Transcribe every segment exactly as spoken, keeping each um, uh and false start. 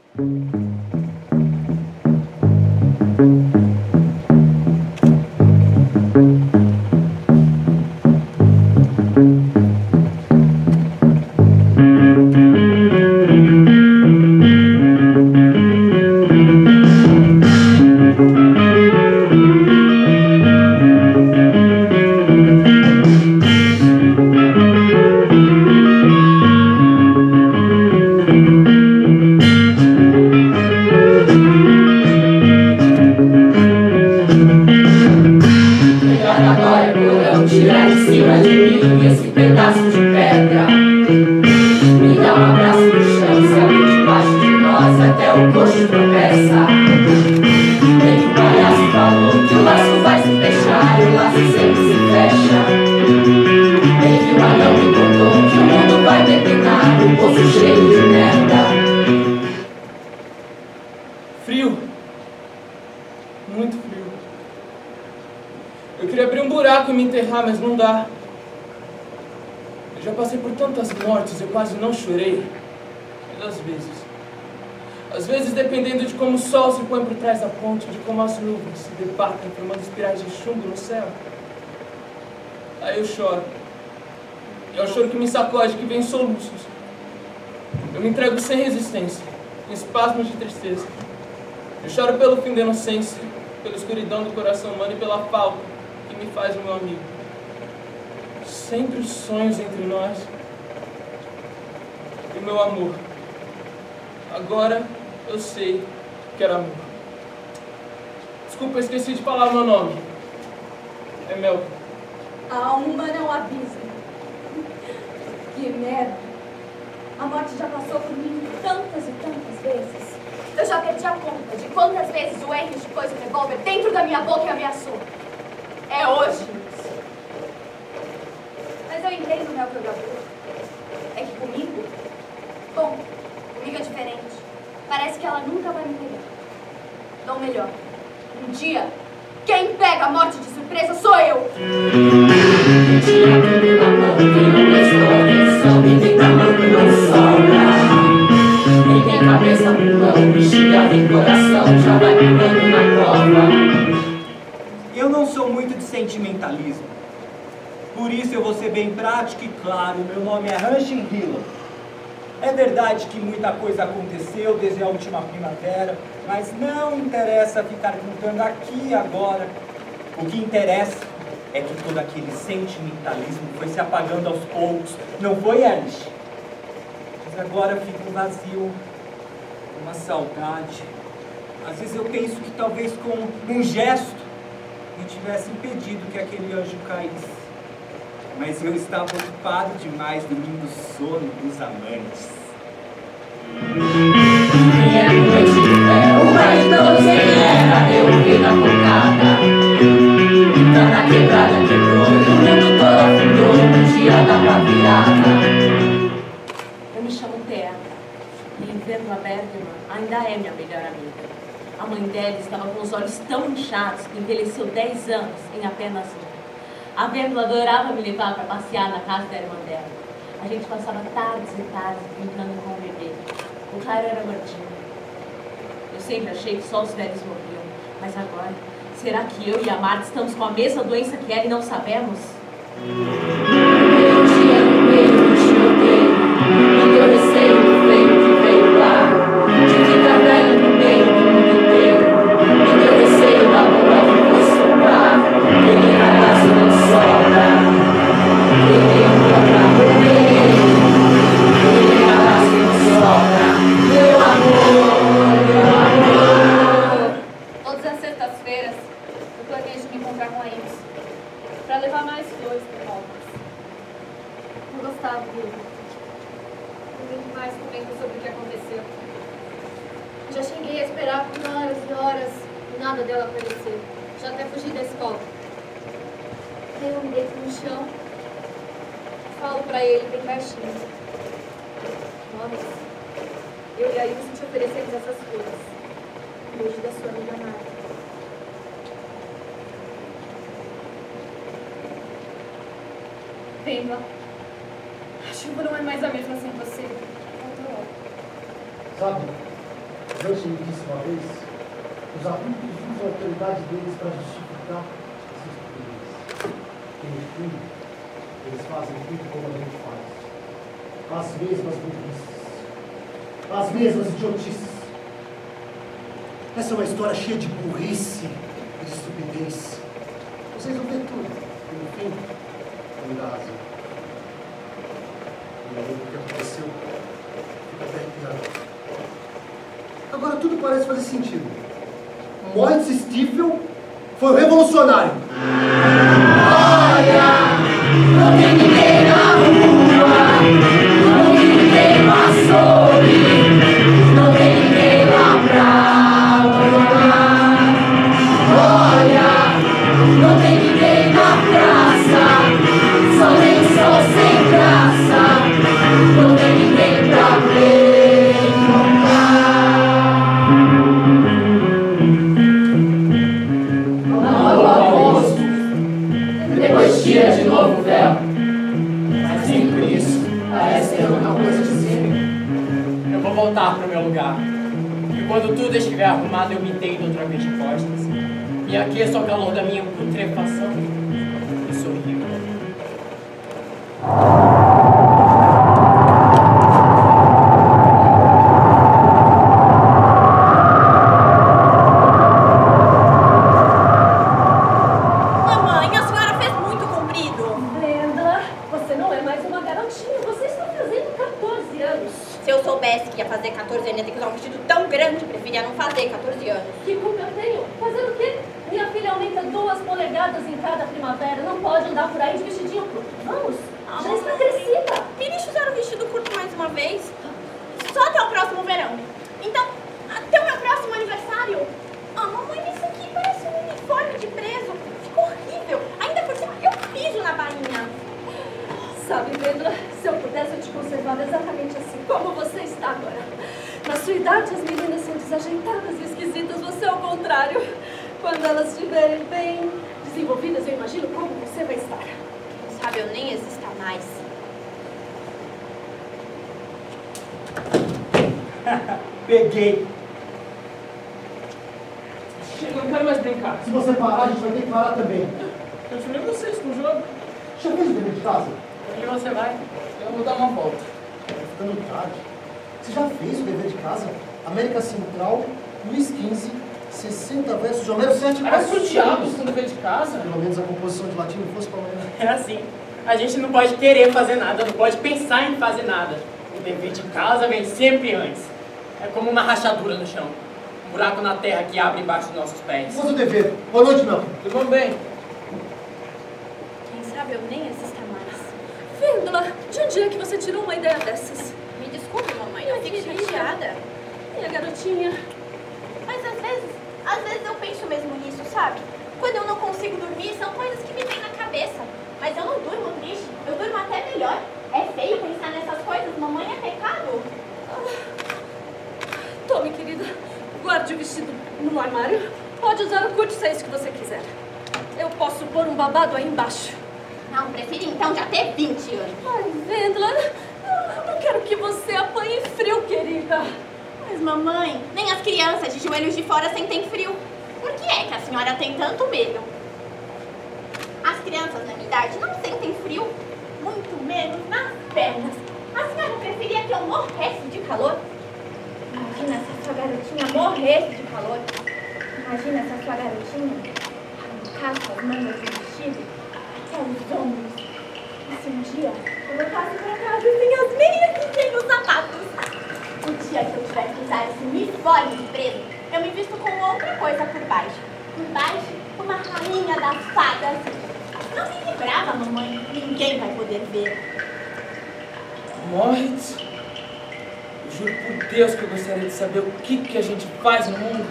Mas não dá. Eu já passei por tantas mortes, eu quase não chorei. Mas às vezes, às vezes dependendo de como o sol se põe por trás da ponte, de como as nuvens se debatem formando espirais de chumbo no céu, aí eu choro. E é o choro que me sacode, que vem em soluços. Eu me entrego sem resistência, em espasmos de tristeza. Eu choro pelo fim da inocência, pela escuridão do coração humano e pela falta que me faz o meu amigo. Sempre os sonhos entre nós e o meu amor. Agora eu sei que era amor. Desculpa, eu esqueci de falar o meu nome. É Mel. A alma não avisa. Que merda. A morte já passou por mim tantas e tantas vezes. Eu já perdi a conta de quantas vezes o Henry pôs o revólver dentro da minha boca e ameaçou. É hoje. Mas eu entendo, meu jogador. É que comigo, bom, comigo é diferente. Parece que ela nunca vai me pegar. Ou melhor, um dia, quem pega a morte de surpresa sou eu. Tira tudo na mão, quem não prestou atenção, quem tem tamanho não sobra. Quem tem cabeça no mão, bexiga tem coração, já vai pulando na cova. Eu não sou muito de sentimentalismo. Por isso eu vou ser bem prático e claro, meu nome é Hanshin Hilo. É verdade que muita coisa aconteceu desde a última primavera, mas não interessa ficar contando aqui agora. O que interessa é que todo aquele sentimentalismo foi se apagando aos poucos, não foi, Alice? Mas agora fica um vazio, uma saudade. Às vezes eu penso que talvez com um gesto eu tivesse impedido que aquele anjo caísse. Mas eu estava ocupado demais dormindo o sono dos amantes. Minha noite de ferro, mas não sei era, eu vi na bocada. Então na quebrada quebrou, e o mundo todo afundou no dia da virada. Eu me chamo Thea, e Verna Bergman ainda é minha melhor amiga. A mãe dela estava com os olhos tão inchados que envelheceu dez anos em apenas um. A Verna adorava me levar para passear na casa da irmã dela. A gente passava tardes e tardes brincando com o bebê. O cara era gordinho. Eu sempre achei que só os velhos morriam. Mas agora, será que eu e a Marta estamos com a mesma doença que ela e não sabemos? Eu te amo, eu te odeio. E eu receio do feio que veio lá. De ficar velho no meio do mundo inteiro. E eu receio da boa que vou soprar. Ele ragaço não sobra. Ele é um pra morrer. Ele ragaço não sobra. Meu amor, meu amor. Todas as sextas-feiras eu planejo me encontrar com a Iris para levar mais flores para Palmas. Eu gostava dele. Muito mais comenta sobre o que aconteceu. Já cheguei a esperar por horas e horas e nada dela aparecer. Já até fugi da escola. Aí eu me deito no chão, falo pra ele bem baixinho. Nós, eu e a Iris te oferecemos essas flores. Um beijo da sua amiga Marta. Vem, a chuva não é mais a mesma sem você. Sabe, Deus me disse uma vez, os adultos usam a autoridade deles para justificar seus poderes. E no fim, eles fazem tudo como a gente faz. As mesmas burrices. As mesmas idiotices. Essa é uma história cheia de burrice e de estupidez. Vocês vão ver tudo. E no fim, vão dar razão. E aí, o que aconteceu fica até arrepiado. Agora tudo parece fazer sentido. Moritz Stiefel foi o revolucionário. Olha, não tem ninguém na rua, não tem ninguém na sorri, não tem ninguém lá pra olhar. Olha, não tem ninguém na praça, só lençol sem graça, não tem ninguém pra ver e depois tira de novo o véu. Mas nem por isso, parece ter alguma coisa a dizer. Eu vou voltar para o meu lugar. E quando tudo estiver arrumado, eu me deito outra vez de costas. E aqueço ao calor da minha putrefação e sorrio. quatorze anos, ia ter que usar um vestido tão grande, preferia não fazer quatorze anos. Que culpa eu tenho? Fazer o quê? Minha filha aumenta duas polegadas em cada primavera, não pode andar por aí de vestidinho curto. Vamos, Ah, já está crescida. Me deixa usar o vestido curto mais uma vez, só até o próximo verão. Então, até o meu próximo aniversário. Ah, mamãe, isso aqui parece um uniforme de preso. Ficou horrível. Ainda por cima, eu piso na bainha. Sabe, Vendla, se eu pudesse eu te conservava exatamente assim, como você está agora. Na sua idade, as meninas são desajeitadas e esquisitas, você é o contrário. Quando elas estiverem bem desenvolvidas, eu imagino como você vai estar. Quem sabe eu nem exista mais. Peguei. Chega, eu não quero mais brincar. Se você parar, a gente vai ter que parar também. Eu tirei vocês com o jogo. Já fez o dever de casa? Onde você vai? Eu vou dar uma volta. Tá ficando tarde. Você já fez o dever de casa? América Central, Luís quinze, sessenta versos de Homero, sete Era versos. pro diabo isso no dever de casa. Pelo menos a composição de latim não fosse para amanhã. É assim. A gente não pode querer fazer nada, não pode pensar em fazer nada. O dever de casa vem sempre antes. É como uma rachadura no chão. Um buraco na terra que abre embaixo dos nossos pés. Faz o dever. Boa noite, Melton. Tudo bem? Quem sabe eu nem exista mais. Vendla, de onde é que você tirou uma ideia dessas? Me desculpe, mamãe, eu fico chateada. E a garotinha? Mas às vezes, às vezes eu penso mesmo nisso, sabe? Quando eu não consigo dormir, são coisas que me vêm na cabeça. Mas eu não durmo triste, eu durmo até melhor. É feio pensar nessas coisas, mamãe, é pecado. Tome, querida, guarde o vestido no armário. Pode usar o curto, se é isso que você quiser. Eu posso pôr um babado aí embaixo. Não, prefiro então já ter vinte anos. Ai, Vendla, eu não quero que você apanhe frio, querida. Mas mamãe, nem as crianças de joelhos de fora sentem frio. Por que é que a senhora tem tanto medo? As crianças na minha idade não sentem frio, muito menos nas pernas. A senhora preferia que eu morresse de calor? Imagina se a sua garotinha morresse de calor. Imagina se a sua garotinha arrancasse as mangas do vestido até os ombros. E se um dia eu voltasse pra casa sem as meias e sem os sapatos. O dia que eu tiver que usar esse uniforme de preso, eu me visto com outra coisa por baixo. Por baixo, uma rainha das fadas. Não fique brava, mamãe. Ninguém vai poder ver. Moritz, eu juro por Deus que eu gostaria de saber o que, que a gente faz no mundo.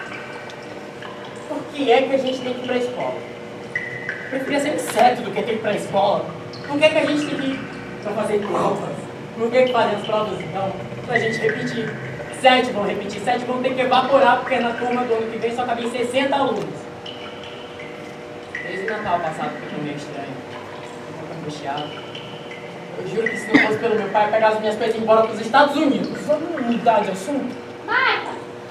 Por que é que a gente tem que ir pra escola? Eu preferia ser inseto do que ter que ir pra escola. Por que é que a gente tem que ir pra fazer provas? Por que é que fazem as provas então? Pra gente repetir. Sete vão repetir, sete vão ter que evaporar, porque na turma do ano que vem só cabem sessenta alunos. Desde o Natal passado que eu tô meio estranho. Eu tô angustiado. Eu juro que se não fosse pelo meu pai, eu pegar as minhas coisas e ir embora pros Estados Unidos. Vamos mudar de assunto? Marta,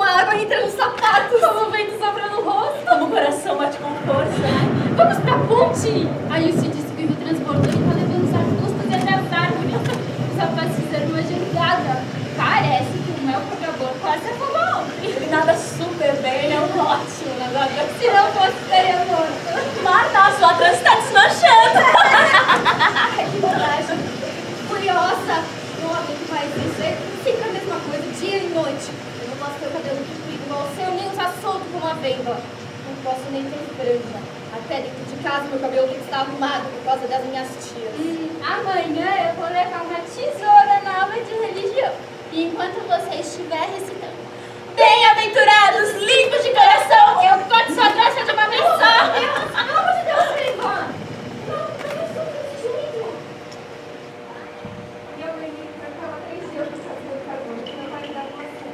água entra nos sapatos. Como o vento sopra no rosto. Como o coração bate com força. Vamos pra ponte! Aí o se disse que o rio transbordou e tá levando os arbustos e até as árvores. Os rapazes fizeram uma jangada. Parece que o mel provador quase afogou ontem. Ele nada super bem, ele é um ótimo nadador. Se não fosse, teria morto. Marta, a sua trança está desmanchando. Ai, que bobagem. Curiosa. Não aguento mais isso. É sempre a mesma coisa, dia e noite. Eu não posso ter o cabelo comprido igual o seu, nem usar solto como a veiva. Não posso nem ter franja. Até dentro de casa, meu cabelo tem que estar arrumado por causa das minhas tias. Hum, amanhã eu vou levar uma tesoura na aula de religião. E enquanto você estiver recitando bem-aventurados, limpos de coração, eu corto sua graça de uma vez só. Pelo amor de Deus, Felipe! Não, não é só desse jeito. E eu ganhei pra falar três dias pra fazer o carbono, que não vai dar com você.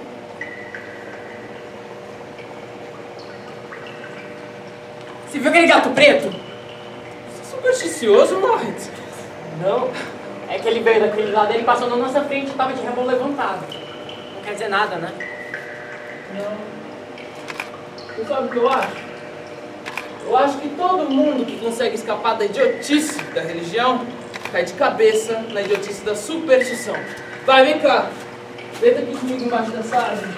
Você viu aquele gato preto? Você é supersticioso, Moritz? Não. É que ele veio daquele lado, ele passou na nossa frente e tava de rebolo levantado. Não quer dizer nada, né? Não. Você sabe o que eu acho? Eu acho que todo mundo que consegue escapar da idiotice da religião cai de cabeça na idiotice da superstição. Vai, vem cá. Deita aqui comigo embaixo dessa árvore.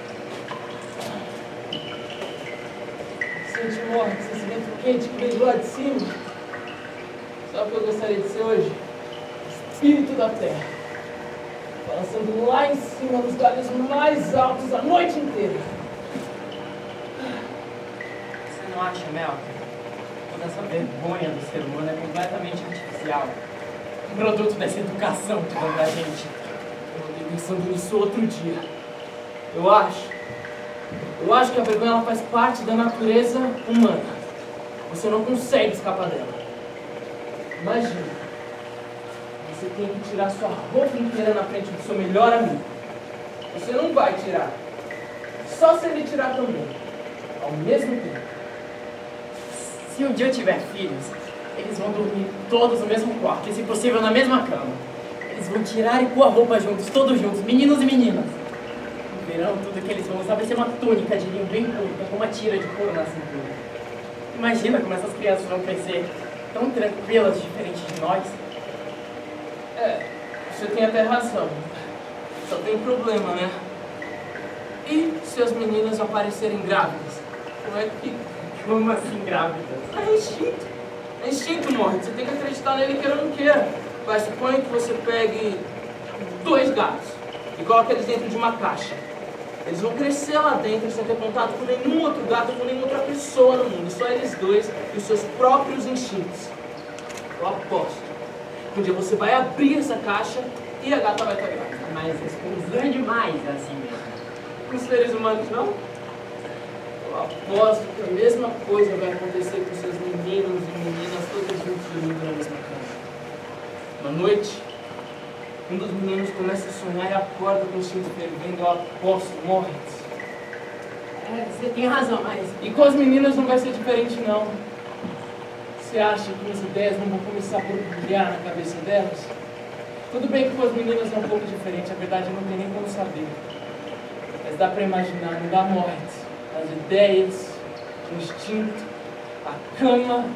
Sente morte, esse vento quente que vem do lado de cima. Sabe o que eu gostaria de ser hoje? Espírito da terra. Balançando lá em cima nos galhos mais altos a noite inteira. Você não acha, Mel? Toda essa vergonha do ser humano é completamente artificial. Um produto dessa educação que dão da gente. Eu andei pensando nisso outro dia. Eu acho. Eu acho que a vergonha ela faz parte da natureza humana. Você não consegue escapar dela. Imagina. Você tem que tirar sua roupa inteira na frente do seu melhor amigo. Você não vai tirar. Só se ele tirar também. Ao mesmo tempo. Se um dia eu tiver filhos, eles vão dormir todos no mesmo quarto, e se possível na mesma cama. Eles vão tirar e pôr a roupa juntos, todos juntos, meninos e meninas. No verão, tudo que eles vão usar vai ser uma túnica de linho bem curta, com uma tira de couro na cintura. Imagina como essas crianças vão crescer, tão tranquilas, diferentes de nós. É, você tem até razão. Só tem problema, né? E se as meninas aparecerem grávidas? Como é que fica? Como assim grávidas? É instinto. É instinto, morre. Você tem que acreditar nele queira ou não queira. Vai, suponha que você pegue dois gatos e coloque eles dentro de uma caixa. Eles vão crescer lá dentro sem ter contato com nenhum outro gato ou com nenhuma outra pessoa no mundo. Só eles dois e os seus próprios instintos. Eu aposto. Um dia você vai abrir essa caixa e a gata vai estar grávida. Mas exclusão demais, assim mesmo. Com os seres humanos, não? Eu aposto que a mesma coisa vai acontecer com seus meninos e meninas todos juntos dormindo na mesma cama. Uma noite, um dos meninos começa a sonhar e acorda com o instinto fervendo. Eu aposto, morre. É, você tem razão, mas... E com as meninas não vai ser diferente, não. Você acha que as ideias não vão começar a borbulhar na cabeça delas? Tudo bem que com as meninas é um pouco diferente, a verdade não tem nem como saber. Mas dá pra imaginar, não dá morte. As ideias, o instinto, a cama,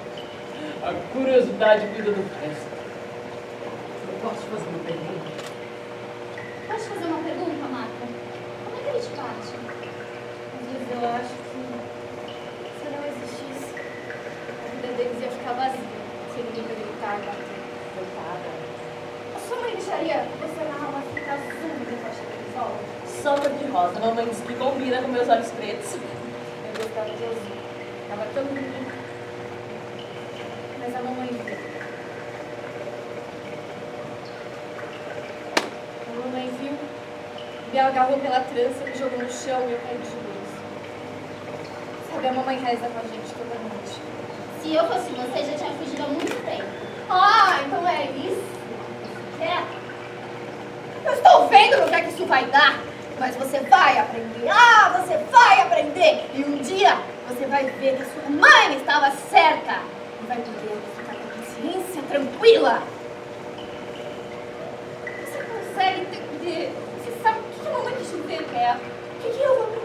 a curiosidade cuida do resto. Eu posso te fazer uma pergunta? Posso te fazer uma pergunta, Marta? Como é que ele te bate? Às vezes eu acho que se não existisse, a vida deles ia ficar vazia, sem ninguém pra gritar e bater. Coitada. A sua mãe deixaria você narrar uma fita azul debaixo daquele sol? Só cor de rosa. Mamãe disse que combina com meus olhos pretos. Eu gostava de azul. Tava tão bonito. Mas a mamãe viu. A mamãe viu, me agarrou pela trança, me jogou no chão e eu caí de joelhos. Sabe, a mamãe reza com a gente toda noite. Se eu fosse você, já tinha fugido há muito tempo. Ah, então é isso? É. Eu estou vendo no que é que isso vai dar. Mas você vai aprender. Ah, você vai aprender. E um dia você vai ver que a sua mãe estava certa. E vai poder ficar com a consciência tranquila. Você consegue entender? Você sabe o que a mamãe de chuveiro quer? O que eu vou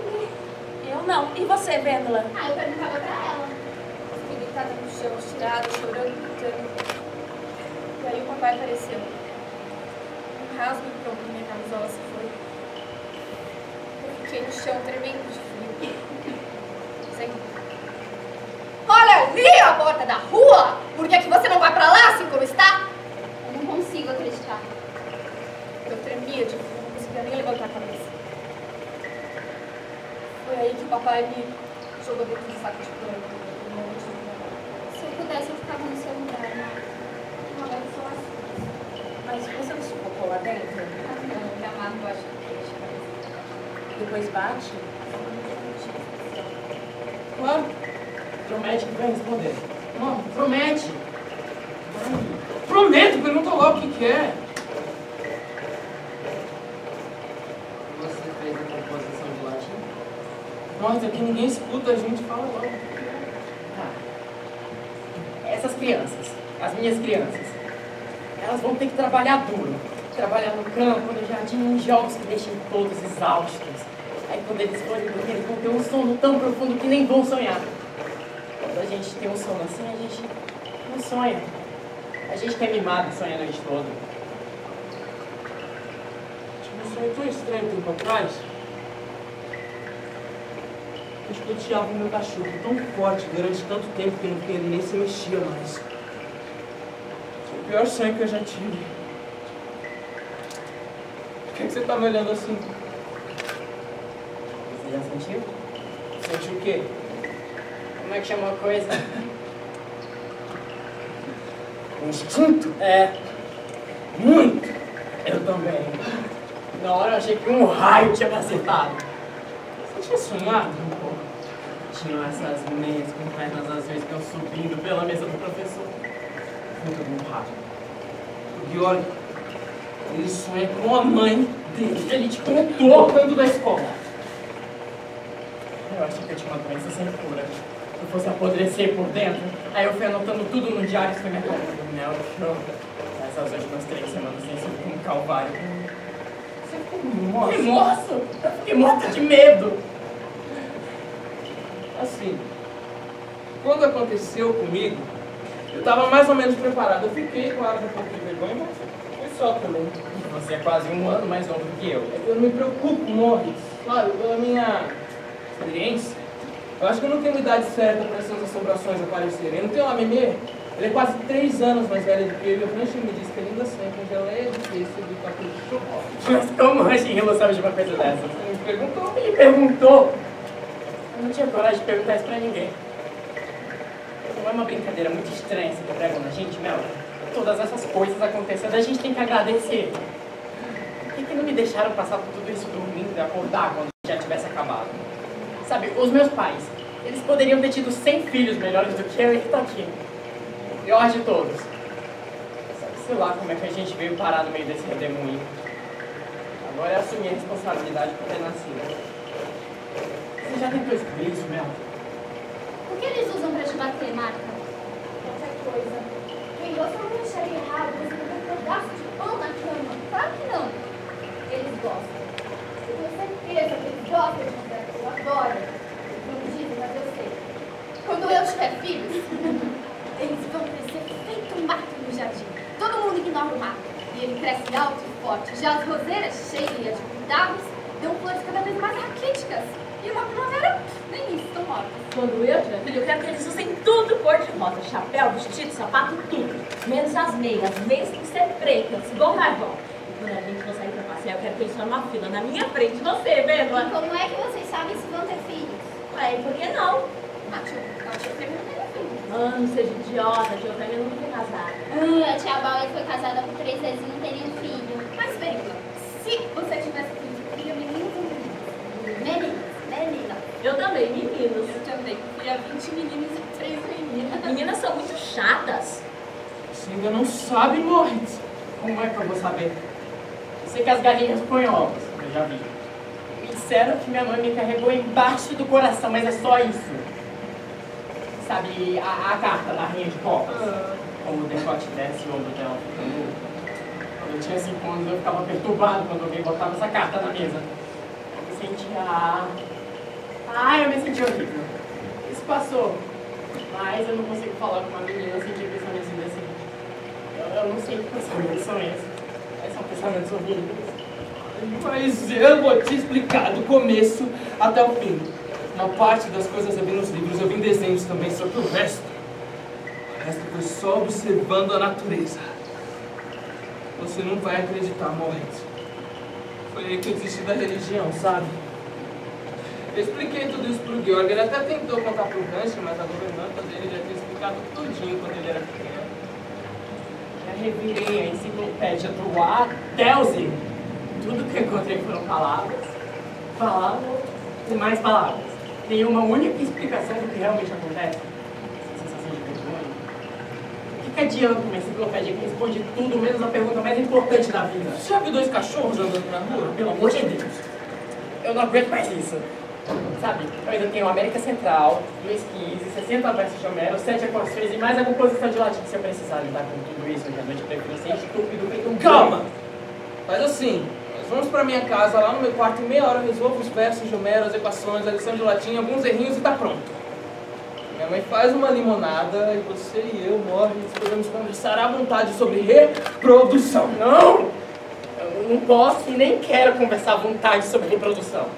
não. E você, Vêndola? Ah, eu perguntava pra ela. Fiquei deitada no chão, estirada, chorando, gritando. E aí o papai apareceu. Um rasgo e pronto, minha camisola se foi. Eu fiquei no chão, tremendo de frio. Sem... Olha ali a porta da rua! Por que é que você não vai pra lá assim como está? Eu não consigo acreditar. Eu tremia de frio, não conseguia nem levantar a cabeça. Foi aí que o papai me jogou dentro do saco de pano. Se eu pudesse, eu ficava no seu lugar, né? Agora eu sou assim. Mas você não sufocou lá dentro? Ah, não, me amarro embaixo do queixo. Depois bate? Claro. Promete que vai responder. Não, promete. Prometo, pergunta logo o que quer. Você fez a composição de latim? Nossa, aqui ninguém escuta, a gente fala logo. Ah. Essas crianças, as minhas crianças, elas vão ter que trabalhar duro. Trabalhar no campo, no jardim, em jogos que deixem todos exaustos. Aí quando eles forem dormir, eles vão ter um sono tão profundo que nem vão sonhar. Quando a gente tem um sono assim, a gente não sonha. A gente que é mimado sonha a noite toda. Tipo, um sonho tão estranho tempo atrás. Eu escuteava o meu cachorro tão forte durante tanto tempo que não queria nem se mexia mais. Foi o pior sonho que eu já tive. Por que, que você tá me olhando assim? Você já sentiu? Sentiu o quê? Como é que chama a coisa? Instinto? É, Muito! eu também. Na hora eu achei que um raio tinha me acertado. Você tinha sonhado? Tinham essas meias com pernas azuis que iam subindo pela mesa do professor. Muito bom raio. O pior, ele sonha com a mãe dele. Ele te contou quando da escola. Eu achei que eu tinha uma doença sem cura. Se eu fosse apodrecer por dentro, aí eu fui anotando tudo no diário e fui me acalmando. Mel, show. Essas últimas três semanas têm sido como um calvário. Você ficou morto? Remorso? Eu fiquei morta de medo. Assim, quando aconteceu comigo, eu tava mais ou menos preparado. Eu fiquei, claro, com um pouco de vergonha, mas foi só também. Você é quase um ano mais novo que eu. Eu não me preocupo, Morris. Claro, pela minha experiência, eu acho que eu não tenho a idade certa para essas assombrações aparecerem. Eu não tenho lá Memê. Ele é quase três anos mais velho do que eu. E o Franchi me disse que ele ainda sonha com geleia de peixe do capuz de chocolate. Mas como a Angela sabe de uma coisa dessa? Ele me perguntou. Ele perguntou. Eu não tinha coragem de perguntar isso pra ninguém. Não é uma brincadeira muito estranha essa que pregam na gente, Mel? Todas essas coisas acontecendo, a gente tem que agradecer. Por que, que não me deixaram passar por tudo isso dormindo e acordar quando já tivesse acabado? Sabe, os meus pais, eles poderiam ter tido cem filhos melhores do que eu e que tá aqui. O pior de todos. Sabe, sei lá como é que a gente veio parar no meio desse redemoinho. Agora é assumir a responsabilidade por ter nascido. Você já tentou descobrir isso, Mel? O que eles usam pra te bater, Marta? Qualquer coisa. Bem, você não acharia errado você botar um pedaço de pão na cama? Claro que não. Eles gostam. Eu tenho certeza que eles gostam de fazer aquilo. Eu adoro. Não me dizem, mas eu sei. Quando eu tiver filhos, eles vão crescer feito um mato no jardim. Todo mundo ignora o mato. E ele cresce alto e forte. Já as roseiras cheias de cuidados dão flores cada vez mais raquíticas. E uma primavera, nem isso, estão mortas. Quando eu tiver filho, eu quero que eles usem tudo cor de rosa. Chapéu, vestido, sapato, tudo. Menos as meias. As meias têm que ser pretas, igual marrom. E quando a gente for sair pra passear, eu quero que eles formem uma fila na minha frente. Você, vendo? E como é que vocês sabem se vão ter filhos? Ué, por que não? A tia, a tia Fêmea não teve filhos. Ah, não seja idiota, a tia Fêmea nunca foi casada. Ah, a tia Bauer foi casada com três vezes e não tem nenhum filho. Mas bem, se você tivesse filho, queria meninos ou meninas? Meninas, meninas. Eu também, meninos. Eu também. Queria vinte meninos e três meninas. Meninas são muito chatas. Você ainda não sabe, Morris. Como é que eu vou saber? Eu sei que as galinhas põem ovos, eu já vi. Me disseram que minha mãe me carregou embaixo do coração, mas é só isso. Sabe, a, a carta da rainha de copas? Como o decote desce e o ombro dela fica nu. Quando eu tinha cinco anos, eu ficava perturbado quando alguém botava essa carta na mesa. Eu me sentia Ah, eu me senti horrível. Isso passou. Mas eu não consigo falar com uma menina sem ter pensamentos indecentes. Eu, eu não sei que pensamentos são esses. Mas são pensamentos horríveis. Mas eu vou te explicar do começo até o fim. Uma parte das coisas eu vi nos livros, eu vi em desenhos também, só que o resto... O resto foi só observando a natureza. Você não vai acreditar, Moritz. Foi aí que eu desisti da religião, sabe? Eu expliquei tudo isso pro Georg, ele até tentou contar pro Hanschen, mas a governanta dele já tinha explicado tudinho quando ele era pequeno. Já revirei a enciclopédia do A até o Z. Tudo que eu encontrei foram palavras, palavras e mais palavras. Nenhuma única explicação do que realmente acontece. Sensação de vergonha. O que, que adianta uma enciclopédia que responde tudo, menos a pergunta mais importante da vida? Você já viu dois cachorros andando na rua? Pelo amor de Deus. Eu não aguento mais isso. Sabe, eu ainda tenho América Central, Luiz quinze, sessenta versos de Homero, sete equações e mais a composição de latim. Se eu precisar lidar com tudo isso hoje à noite, eu prefiro ser estúpido feito um... Calma! Faz assim, nós vamos pra minha casa, lá no meu quarto, em meia hora eu resolvo os versos de Homero, as equações, a lição de latim, alguns errinhos e tá pronto. Minha mãe faz uma limonada e você e eu, Moritz, podemos conversar à vontade sobre reprodução. Não! Eu não posso e nem quero conversar à vontade sobre reprodução.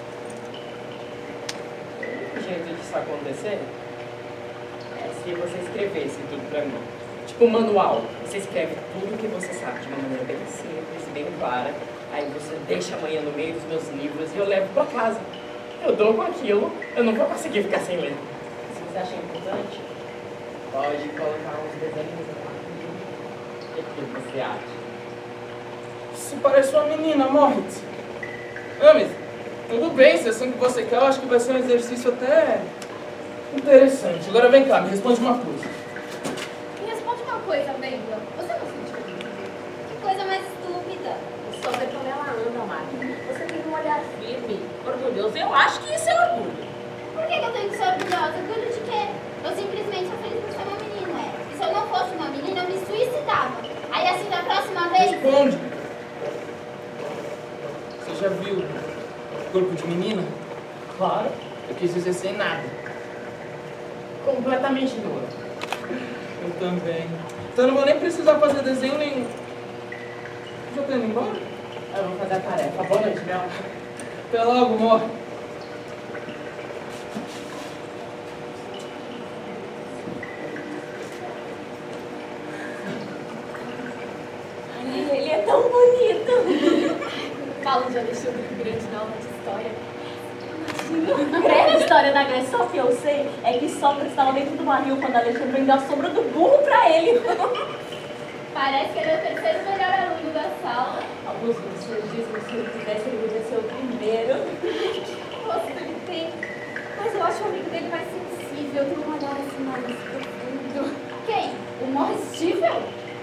O jeito disso acontecer é se você escrevesse tudo pra mim. Tipo um manual. Você escreve tudo o que você sabe de uma maneira bem simples e bem clara. Aí você deixa amanhã no meio dos meus livros e eu levo pra casa. Eu dou com aquilo, eu não vou conseguir ficar sem ler. Se você achar importante, pode colocar uns desenhos lá. O que você acha? Você parece uma menina, Moritz. Ah, mas tudo bem, se é assim que você quer, eu acho que vai ser um exercício até interessante. Agora vem cá, me responde uma coisa. Me responde uma coisa, Bengla. Você não sentiu? Que coisa mais estúpida. Só ver como ela anda, Mari. Você tem um olhar firme, orgulhoso. Eu acho que isso é orgulho. Por que que eu tenho que ser orgulhosa? Orgulho de quê? Eu simplesmente sou feliz por ser uma menina. É. E se eu não fosse uma menina, eu me suicidava. Aí assim, da próxima vez... Responde. Você já viu corpo de menina? Claro. Eu quis dizer sem nada. Completamente nua. Eu também. Então eu não vou nem precisar fazer desenho nenhum. Já tô indo embora? Eu vou fazer a tarefa. Boa noite, Mel. Até logo, amor. Ai, ele é tão bonito. Falo de Alexandre o Grande na aula de história. A história da Grécia, só que eu sei é que Sócrates estava dentro do barril quando Alexandre vendeu a sombra do burro pra ele. Parece que ele é o terceiro melhor aluno da sala. Alguns professores dizem que se ele tivesse, ele podia ser o primeiro. Nossa, ele tem. Mas eu acho o amigo dele mais sensível, tem um olhar assim mais profundo. Quem? O Morris Stifel?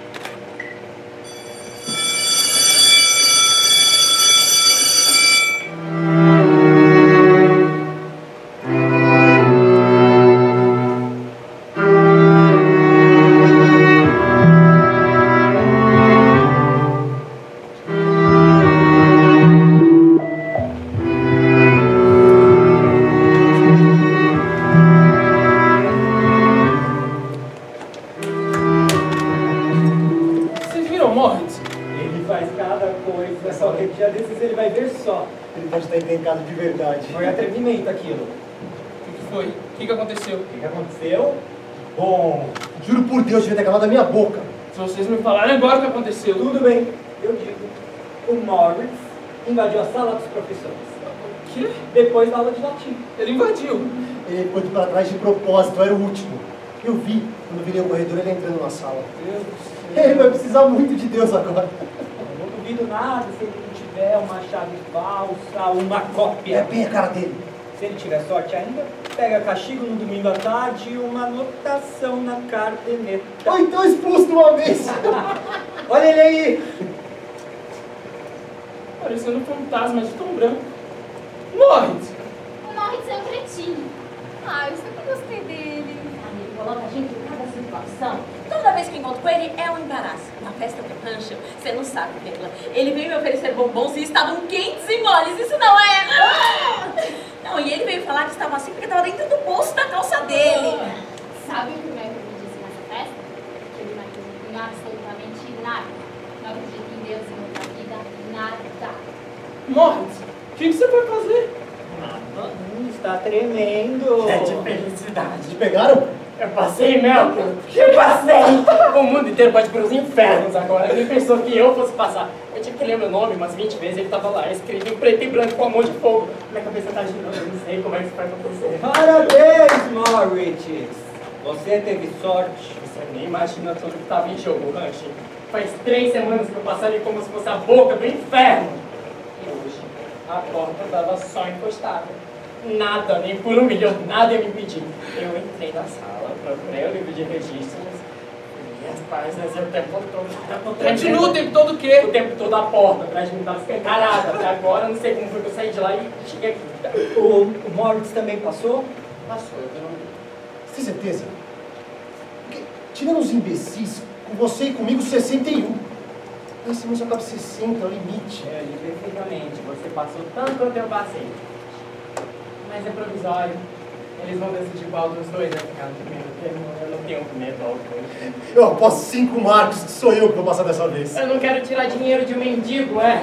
De verdade. Foi atrevimento aquilo. O que foi? O que, que aconteceu? O que, que aconteceu? Bom, Juro por Deus, devia ter calado a minha boca. Se vocês me falarem agora o que aconteceu. tudo bem, eu digo. O Moritz invadiu a sala dos professores. O quê? Depois da aula de latim. Ele invadiu. Ele foi para trás de propósito, era o último. Eu vi, quando virei o corredor, ele entrando na sala. Deus do céu. Ele vai precisar muito de Deus agora. Eu não duvido nada se ele não tiver uma chave falsa, uma cópia. É bem a cara dele. Se ele tiver sorte ainda, pega castigo no domingo à tarde e uma anotação na caderneta. Ou então expulso de uma vez. Olha ele aí! Parecendo um fantasma de tão branco. Moritz! O Moritz é um cretino. Ah, eu sempre gostei dele. Ele coloca a gente em cada situação. Toda vez que encontro com ele, é um embaraço. Na festa do Rancho, você não sabe, Pedro. Ele veio me oferecer bombons e estavam quentes e moles. Isso não é... Não, e ele veio falar que estava O que, que você vai fazer? Nada. Hum, está tremendo. É de felicidade. Te pegaram? Eu passei, Melchior. Eu passei. O mundo inteiro pode ir para os infernos agora. Ninguém pensou que eu fosse passar. Eu tive que ler meu nome umas vinte vezes. Ele estava lá, escrito em preto e branco com a mão de fogo. Minha cabeça está girando. Eu não sei como é que isso vai acontecer. Parabéns, Morris. Você teve sorte. Você nem imagina tudo que estava em jogo, Ranch. Faz três semanas que eu passo ali como se fosse a boca do inferno. E hoje, a porta estava só encostada. Nada, nem por um milhão, nada ia me impedir. Eu entrei na sala, procurei o livro de registros, e as páginas o tempo todo. O tempo Continua o tempo todo o quê? O tempo todo a porta atrás de mim estava escancarada. Até agora, não sei como foi que eu saí de lá e cheguei aqui. O, o Morris também passou? Passou, eu não... Você tem certeza? Porque, tirando os imbecis, com você e comigo, sessenta e um. Esse mês só cabe sessenta, é o limite. É, perfeitamente. Você passou tanto quanto eu passei. Mas é provisório. Eles vão decidir qual dos dois vai ficar no primeiro termo. Eu não tenho medo algum. Eu aposto cinco marcos que sou eu que vou passar dessa vez. Eu não quero tirar dinheiro de um mendigo, é?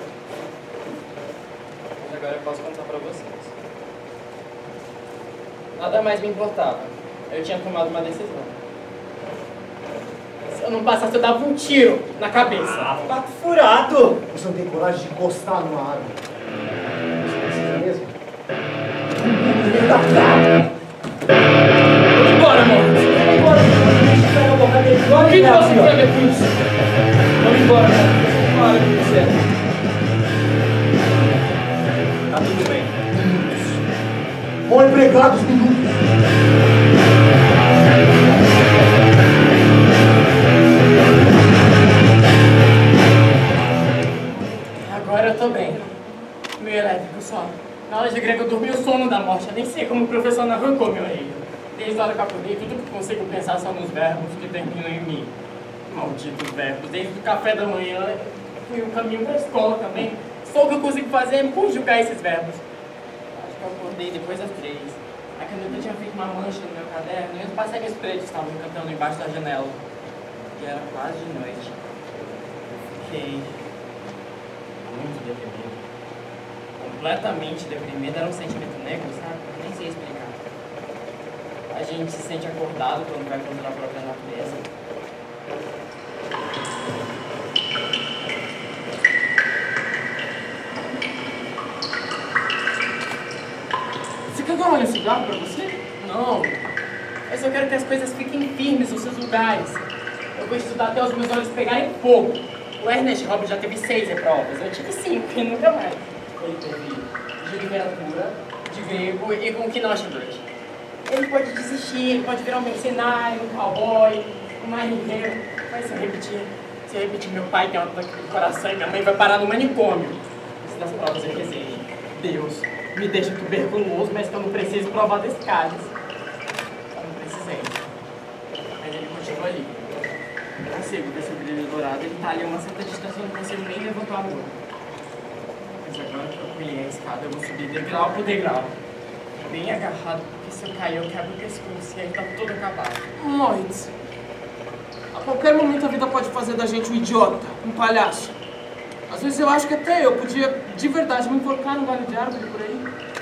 Mas agora eu posso contar pra vocês. Nada mais me importava. Eu tinha tomado uma decisão. Se eu não passasse, eu dava um tiro na cabeça. Ah, papo furado! Você não tem coragem de encostar numa árvore. Você precisa mesmo? Vamos embora, amor. Vamos embora, pega a boca dele. O que que você quer ver com isso? Vamos embora, amor. Para com você. Tá tudo bem. Mal empregados, minutos. Agora eu tô bem. Meu elétrico só. Na aula de grego eu dormi o sono da morte. Eu nem sei como o professor não arrancou meu rei. Desde a hora que eu acordei, tudo que consigo pensar são nos verbos que terminam em mim. Malditos verbos. Desde o café da manhã, fui o caminho pra escola também. Só o que eu consigo fazer é conjugar esses verbos. Acho que eu acordei depois das três. A caneta tinha feito uma mancha no meu caderno e os passarinhos pretos estavam cantando embaixo da janela. E era quase de noite. Fiquei muito deprimido. Completamente deprimido. Era um sentimento negro, sabe? Eu nem sei explicar. A gente se sente acordado quando vai contra a própria natureza. Você quer dar um cigarro pra você? Não. Eu só quero que as coisas fiquem firmes nos seus lugares. Eu vou estudar até os meus olhos pegarem fogo. O Ernest Robbins já teve seis provas. Eu tive cinco e nunca mais. Ele teve de literatura, de grego e com Knossos. Ele pode desistir, ele pode virar um mercenário, um cowboy, um marinheiro. Mas se eu repetir, se eu repetir, meu pai tem um ataque do coração e minha mãe vai parar no manicômio. Isso das provas eu rezei. Deus, me deixa tuberculoso, mas que eu não preciso provar desse caso. Eu não precisei. Mas ele continua ali. Eu consigo ver seu brilho dourado, ele tá ali a uma certa distância, eu não consigo nem levantar a mão. Mas agora que eu apanhei a escada, eu vou subir degrau por degrau. Bem agarrado, porque se eu cair, eu quebro o pescoço e aí tá tudo acabado. Moritz, a qualquer momento a vida pode fazer da gente um idiota, um palhaço. Às vezes eu acho que até eu podia, de verdade, me enforcar no galho de árvore por aí.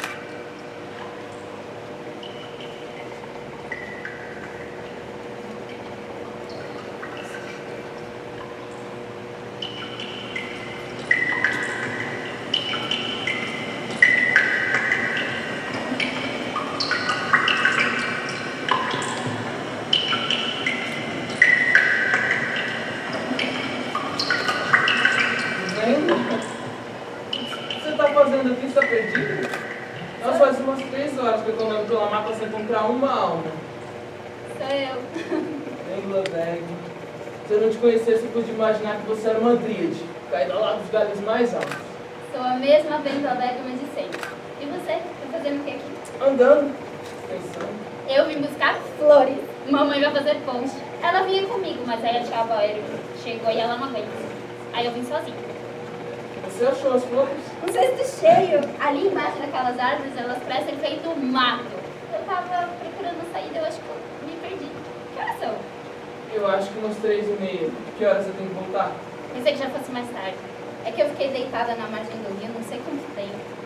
Uma alma. Sou eu. Engleberg. Se eu não te conhecesse, eu pude imaginar que você era uma tríade, caída lá dos galhos mais altos. Sou a mesma Engleberg, mas de sempre. E você? Tá fazendo o que aqui? Andando. Pensando. Eu vim buscar flores. Mamãe vai fazer ponte. Ela vinha comigo, mas aí a tia Boyer chegou e ela não veio. Aí eu vim sozinha. Você achou as flores? Um cesto cheio. Ali embaixo daquelas árvores, elas parecem feito mato. Eu tava procurando uma saída, eu acho que eu me perdi. Que horas são? Eu acho que umas três e meia. Que horas você tem que voltar? Pensei que já fosse mais tarde. É que eu fiquei deitada na margem do rio, não sei quanto tempo.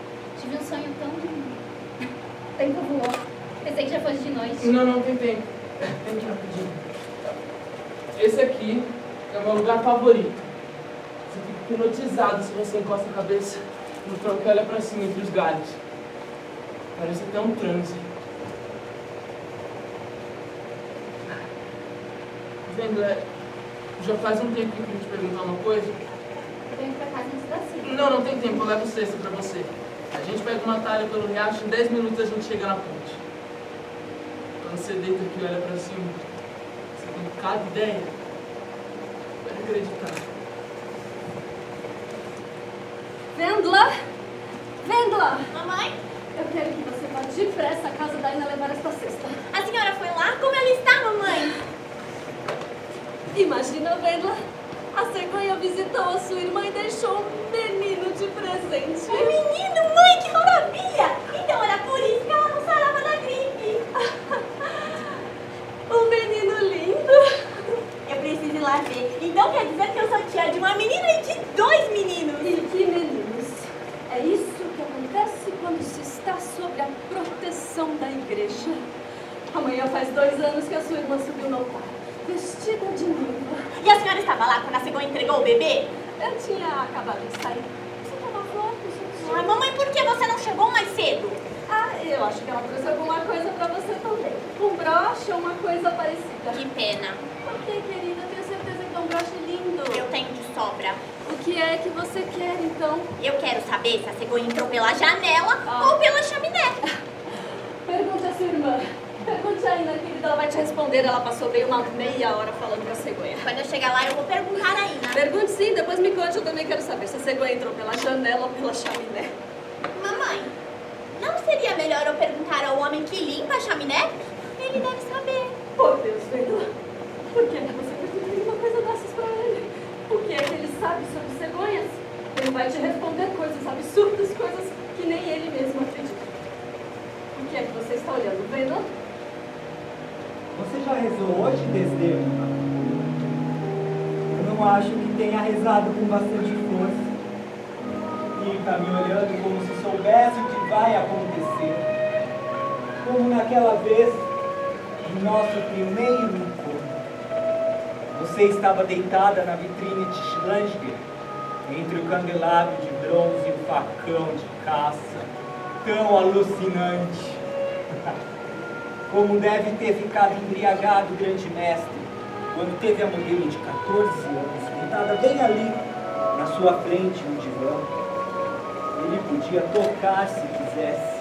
tempo voou. Pensei que já fosse de noite. Não, não, tem tempo. Tem que rapidinho. Esse aqui é o meu lugar favorito. Você fica hipnotizado se você encosta a cabeça no tronco e olha pra cima entre os galhos. Parece até um transe. Vendo, é, já faz um tempo que eu queria te perguntar uma coisa. Eu venho pra casa antes da cinco. Não, não tem tempo, eu levo cesta pra você. A gente pega uma talha pelo riacho, em dez minutos a gente chega na ponte. Quando você deita aqui e olha pra cima, você tem cada ideia. Pode acreditar. Vendla! Vendla! Mamãe, Eu quero que você vá depressa à casa da Ana levar esta cesta. a senhora foi lá? Como ela está, mamãe? Imagina, Vendla, a cegonha visitou a sua irmã e deixou um menino de presente. Um menino, mãe, que maravilha! Então era por isso que ela não sarava da gripe. Um menino lindo. Eu preciso ir lá ver. Então quer dizer que eu sou tia de uma menina e de dois meninos. E que meninos? É isso que acontece quando se está sob a proteção da igreja. Amanhã faz dois anos que a sua irmã subiu no altar, vestida de noiva. E a senhora estava lá quando a cegonha entregou o bebê? Eu tinha acabado de sair. Você estava flor, você Ai, mamãe, por que você não chegou mais cedo? Ah, eu acho que ela trouxe alguma coisa pra você também. Um broche ou uma coisa parecida. Que pena. Por que, querida? Eu tenho certeza que é um broche lindo. Eu tenho de sobra. O que é que você quer, então? Eu quero saber se a cegonha entrou pela janela Ah. ou pela chaminé. Pergunte a sua irmã. Pergunte ainda, querida. Ela vai te responder. Ela passou bem uma meia hora falando com a cegonha. Quando eu chegar lá, eu vou perguntar a Ina. Pergunte sim, depois me conte. Eu também quero saber se a cegonha entrou pela janela ou pela chaminé. Mamãe, não seria melhor eu perguntar ao homem que limpa a chaminé? Ele deve saber. Por Deus, Vendla. Por que você perguntaria uma coisa dessas pra ele? O que é que ele sabe sobre cegonhas? Ele vai te responder coisas absurdas, coisas que nem ele mesmo acredita. O que é que você está olhando, Vendla? Você já rezou hoje, Desdemona? Eu não acho que tenha rezado com bastante força. Fica me olhando como se soubesse o que vai acontecer. Como naquela vez do nosso primeiro encontro. Você estava deitada na vitrine de Schlanger, entre o candelabro de bronze e o facão de caça, tão alucinante. Como deve ter ficado embriagado o grande mestre, quando teve a modelo de quatorze anos, sentada bem ali, na sua frente, no divã. Ele podia tocar se quisesse.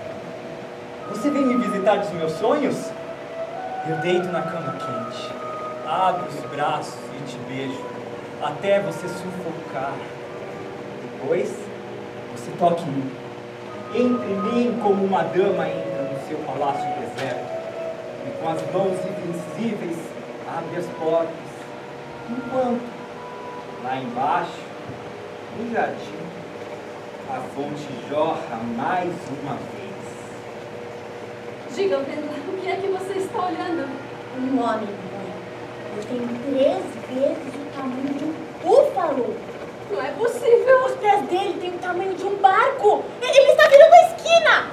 Você vem me visitar dos meus sonhos? Eu deito na cama quente, abro os braços e te beijo, até você sufocar. Depois, você toca em mim. Entre em mim como uma dama entra no seu palácio deserto, e com as mãos invisíveis abre as portas, enquanto, lá embaixo, no jardim, a fonte jorra mais uma vez. Diga, Vendla, o que é que você está olhando? Um homem, mãe. Ele tem três vezes o tamanho de um búfalo. Não é possível. Os pés dele têm o tamanho de um barco. Ele está virando a esquina.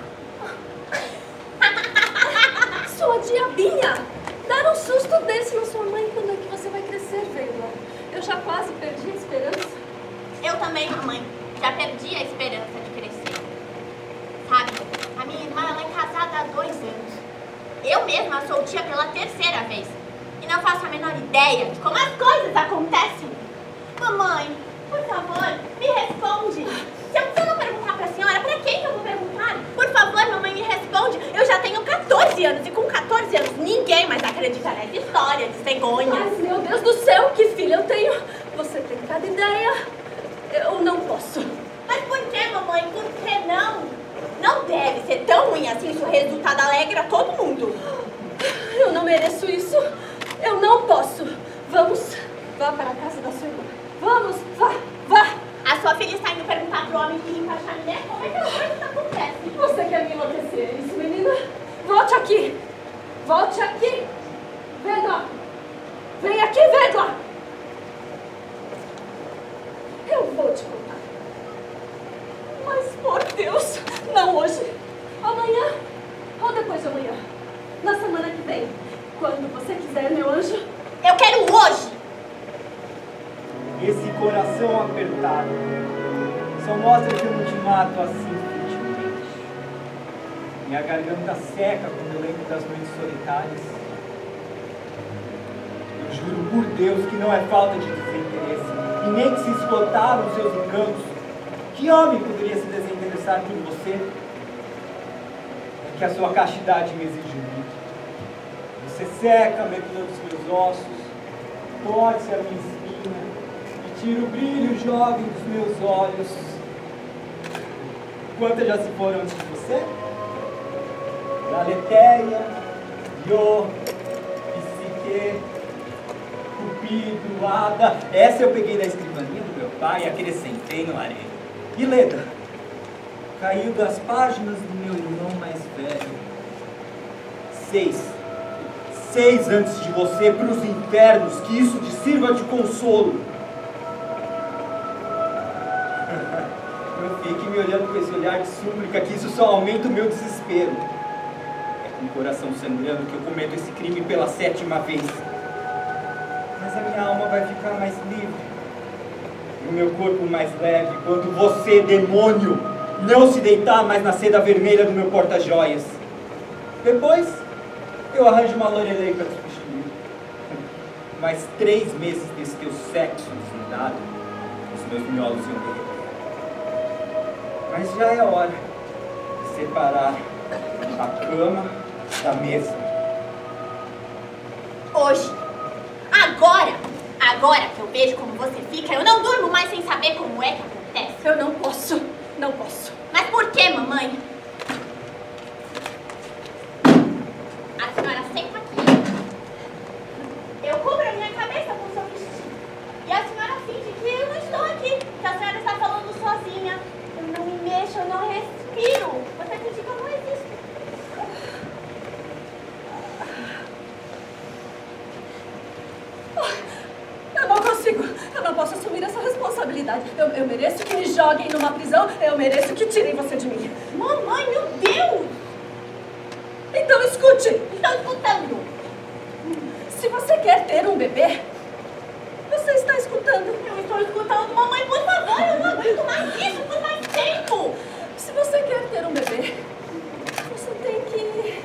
Sua diabinha! Dar um susto desse na sua mãe, quando é que você vai crescer, Vendla? Eu já quase perdi a esperança. Eu também, mamãe. Já perdi a esperança de crescer. Sabe, a minha irmã ela é casada há dois anos. Eu mesma sou tia pela terceira vez. E não faço a menor ideia de como as coisas acontecem. Mamãe, por favor, me responde. Se eu, se eu não perguntar pra senhora, pra quem que eu vou perguntar? Por favor, mamãe, me responde. Eu já tenho quatorze anos e com quatorze anos ninguém mais acredita nessa história de cegonha. Mas, meu Deus do céu, que filha eu tenho! Você tem cada ideia. Eu não posso. Mas por que, mamãe? Por que não? Não deve ser tão ruim assim se o resultado alegra todo mundo. Eu não mereço isso. Eu não posso. Vamos, vá para a casa da sua irmã. Vamos, vá, vá. A sua filha está indo perguntar pro homem que limpa a chaminé como é que as coisas acontecem. Você quer me enlouquecer, é isso, menina? Volte aqui. Volte aqui. Vendla. Vem aqui, Vendla. Eu vou te contar. Mas, por Deus, não hoje. Amanhã. mato assim futilmente. Minha garganta seca quando eu lembro das noites solitárias. Eu juro por Deus que não é falta de desinteresse, e nem que se esgotaram os seus encantos. Que homem poderia se desinteressar por você? É que a sua castidade me exige muito. Você seca a medula dos meus ossos, torce a minha espina e tira o brilho jovem dos meus olhos. Quantas já se foram antes de você? Galateia, Io, Psique, Cupido, Ada. Essa eu peguei da escrivaninha do meu pai e acrescentei no areia. E Leda, caiu das páginas do meu irmão mais velho. Seis. Seis antes de você para os infernos, que isso te sirva de consolo. Não fique me olhando com esse olhar de súplica, que isso só aumenta o meu desespero. É com o coração sangrando que eu cometo esse crime pela sétima vez. Mas a minha alma vai ficar mais livre. E o meu corpo mais leve quando você, demônio, não se deitar mais na seda vermelha do meu porta-joias. Depois, eu arranjo uma Lorelei para te substituir. Mais três meses desse teu sexo desnudado, os meus miolos iam derreter. Mas já é hora de separar a cama da mesa. Hoje, agora, agora que eu vejo como você fica, eu não durmo mais sem saber como é que acontece. Eu não posso, não posso. Mas por que, mamãe? A senhora senta aqui. Eu cubro a minha cabeça com o seu vestido. E a senhora finge que eu não estou aqui, que a senhora está falando sozinha. Eu não me mexo, eu não respiro. Você finge que eu não existo. Eu não consigo, eu não posso assumir essa responsabilidade. Eu, eu mereço que me joguem numa prisão, eu mereço que tirem você de mim. Mamãe, meu Deus! Então escute! Estou escutando. Se você quer ter um bebê, você está escutando. Eu estou escutando. Mamãe, por favor, eu não aguento mais isso por mais tempo. Se você quer ter um bebê, você tem que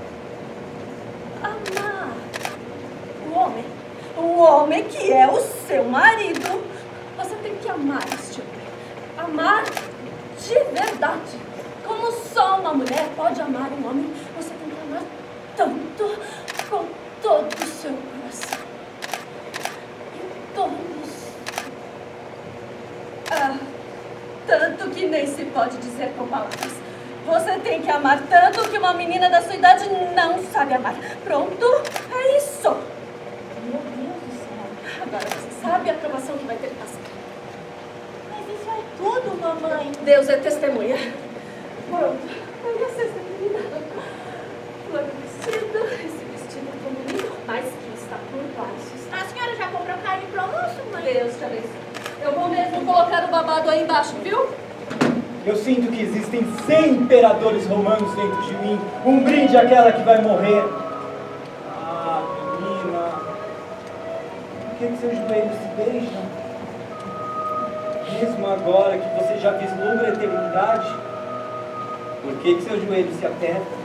amar o homem. O homem que é o seu marido. Você tem que amar este homem. Amar de verdade. Como só uma mulher pode amar um homem, você tem que amar tanto com todo o seu coração. E todos. Ah, tanto que nem se pode dizer com palavras. Você tem que amar tanto que uma menina da sua idade não sabe amar. Pronto? É isso. Meu Deus do céu. Agora você sabe a aprovação que vai ter que passar. Mas isso é tudo, mamãe. Deus é testemunha. Pronto. Olha a cesta, menina. Flor do vestido. Esse vestido é tão bonito, mas que está por baixo. A senhora já comprou carne pro almoço, mãe? Deus te abençoe. Eu vou mesmo colocar o babado aí embaixo, viu? Eu sinto que existem cem imperadores romanos dentro de mim. Um brinde àquela que vai morrer. Ah, menina. Por que que seus joelhos se beijam? Mesmo agora que você já vislumbra a eternidade, por que que seus joelhos se apertam?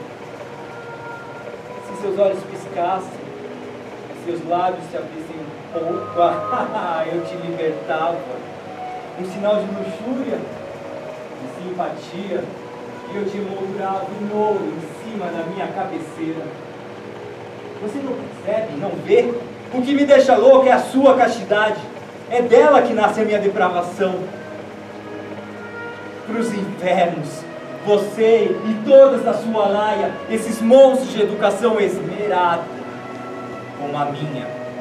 Se seus olhos piscassem, se seus lábios se abrissem um pouco, ah, eu te libertava. Um sinal de luxúria, de simpatia, e eu te moldurava em ouro em cima da minha cabeceira. Você não percebe, não vê? O que me deixa louco é a sua castidade. É dela que nasce a minha depravação. Para os infernos, você e todas da sua laia, esses monstros de educação esmerada, como a minha.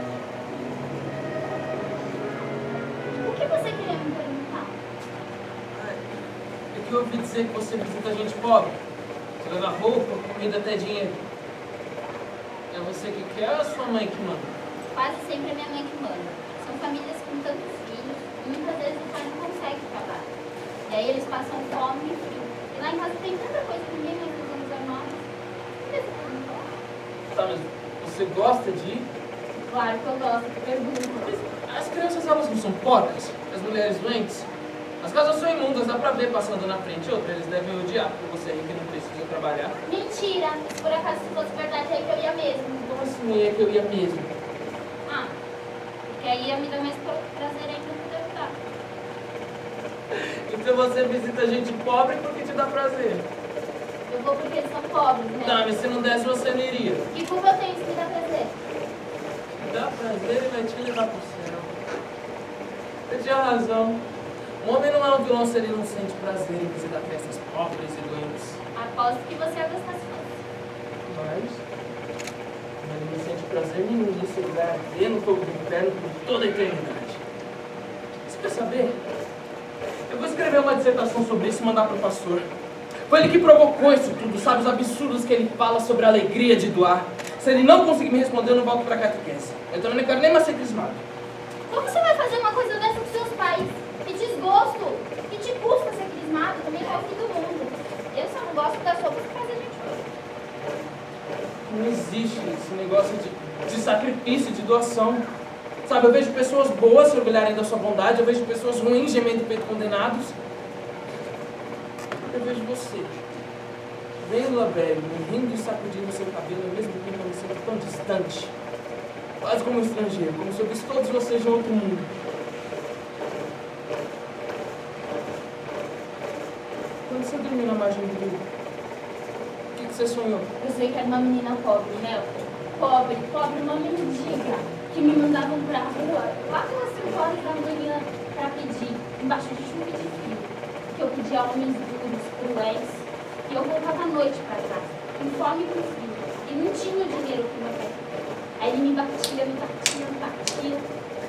O que você queria me perguntar? É que eu ouvi dizer que você visita gente pobre. Você leva roupa, comida, até dinheiro. É você que quer ou é a sua mãe que manda? Quase sempre é minha mãe que manda. São famílias com tantos filhos e muitas vezes o pai não consegue trabalhar. E aí eles passam fome e frio. E lá em casa tem tanta coisa que ninguém mais nos anos armados. Por que você perguntou? Tá, mas você gosta de ir? Claro que eu gosto, que pergunto. As crianças, elas não são porcas? As mulheres doentes? As casas são imundas, dá pra ver passando na frente. Outra, eles devem odiar porque você é rico e não precisa trabalhar. Mentira! Se por acaso se fosse verdade, é que eu ia mesmo. Como assim é que eu ia mesmo? Ah, porque aí ia me dar mais prazer ainda do que eu dar. Então você visita gente pobre porque te dá prazer. Eu vou porque eles são pobres, né? Tá, mas se não desse, você não iria. Que culpa eu tenho se me dá prazer? Dá prazer e vai te levar pro céu. Você tinha razão. Um homem não é um vilão se ele não sente prazer em visitar festas pobres e doentes. Aposto que você ia gostar se fosse. Mas... Mas ele não sente prazer nenhum nisso. Ele vai arder no fogo do inferno por toda a eternidade. Você quer saber? Eu vou escrever uma dissertação sobre isso e mandar pro pastor. Foi ele que provocou isso tudo, sabe? Os absurdos que ele fala sobre a alegria de doar. Se ele não conseguir me responder, eu não volto pra catequese. Eu também não quero nem mais ser crismado. Como você vai fazer uma coisa dessa com seus pais? Que desgosto! Que te custa ser crismado? Também é o fim do mundo. Eu só não gosto das roupas que fazem a gente hoje. Não existe esse negócio de, de sacrifício, de doação. Sabe, eu vejo pessoas boas se orgulharem da sua bondade, eu vejo pessoas ruins gemendo o peito condenados. Eu vejo você, vendo a velho, rindo e sacudindo seu cabelo, ao mesmo tempo eu me sinto tão distante, quase como um estrangeiro, como se eu visse todos vocês de outro mundo. Quando você dormiu na margem do rio, o que, que você sonhou? Eu sei que era uma menina pobre, né? Pobre, pobre, uma mendiga, que me mandavam pra rua, lá pelas cinco horas da manhã, pra pedir, embaixo de chuva e de frio, que eu pedia homens duros, cruéis, e eu voltava à noite pra casa, com fome e com frio, e não tinha o dinheiro que meu pai queria. Aí ele me batia, me batia, me batia.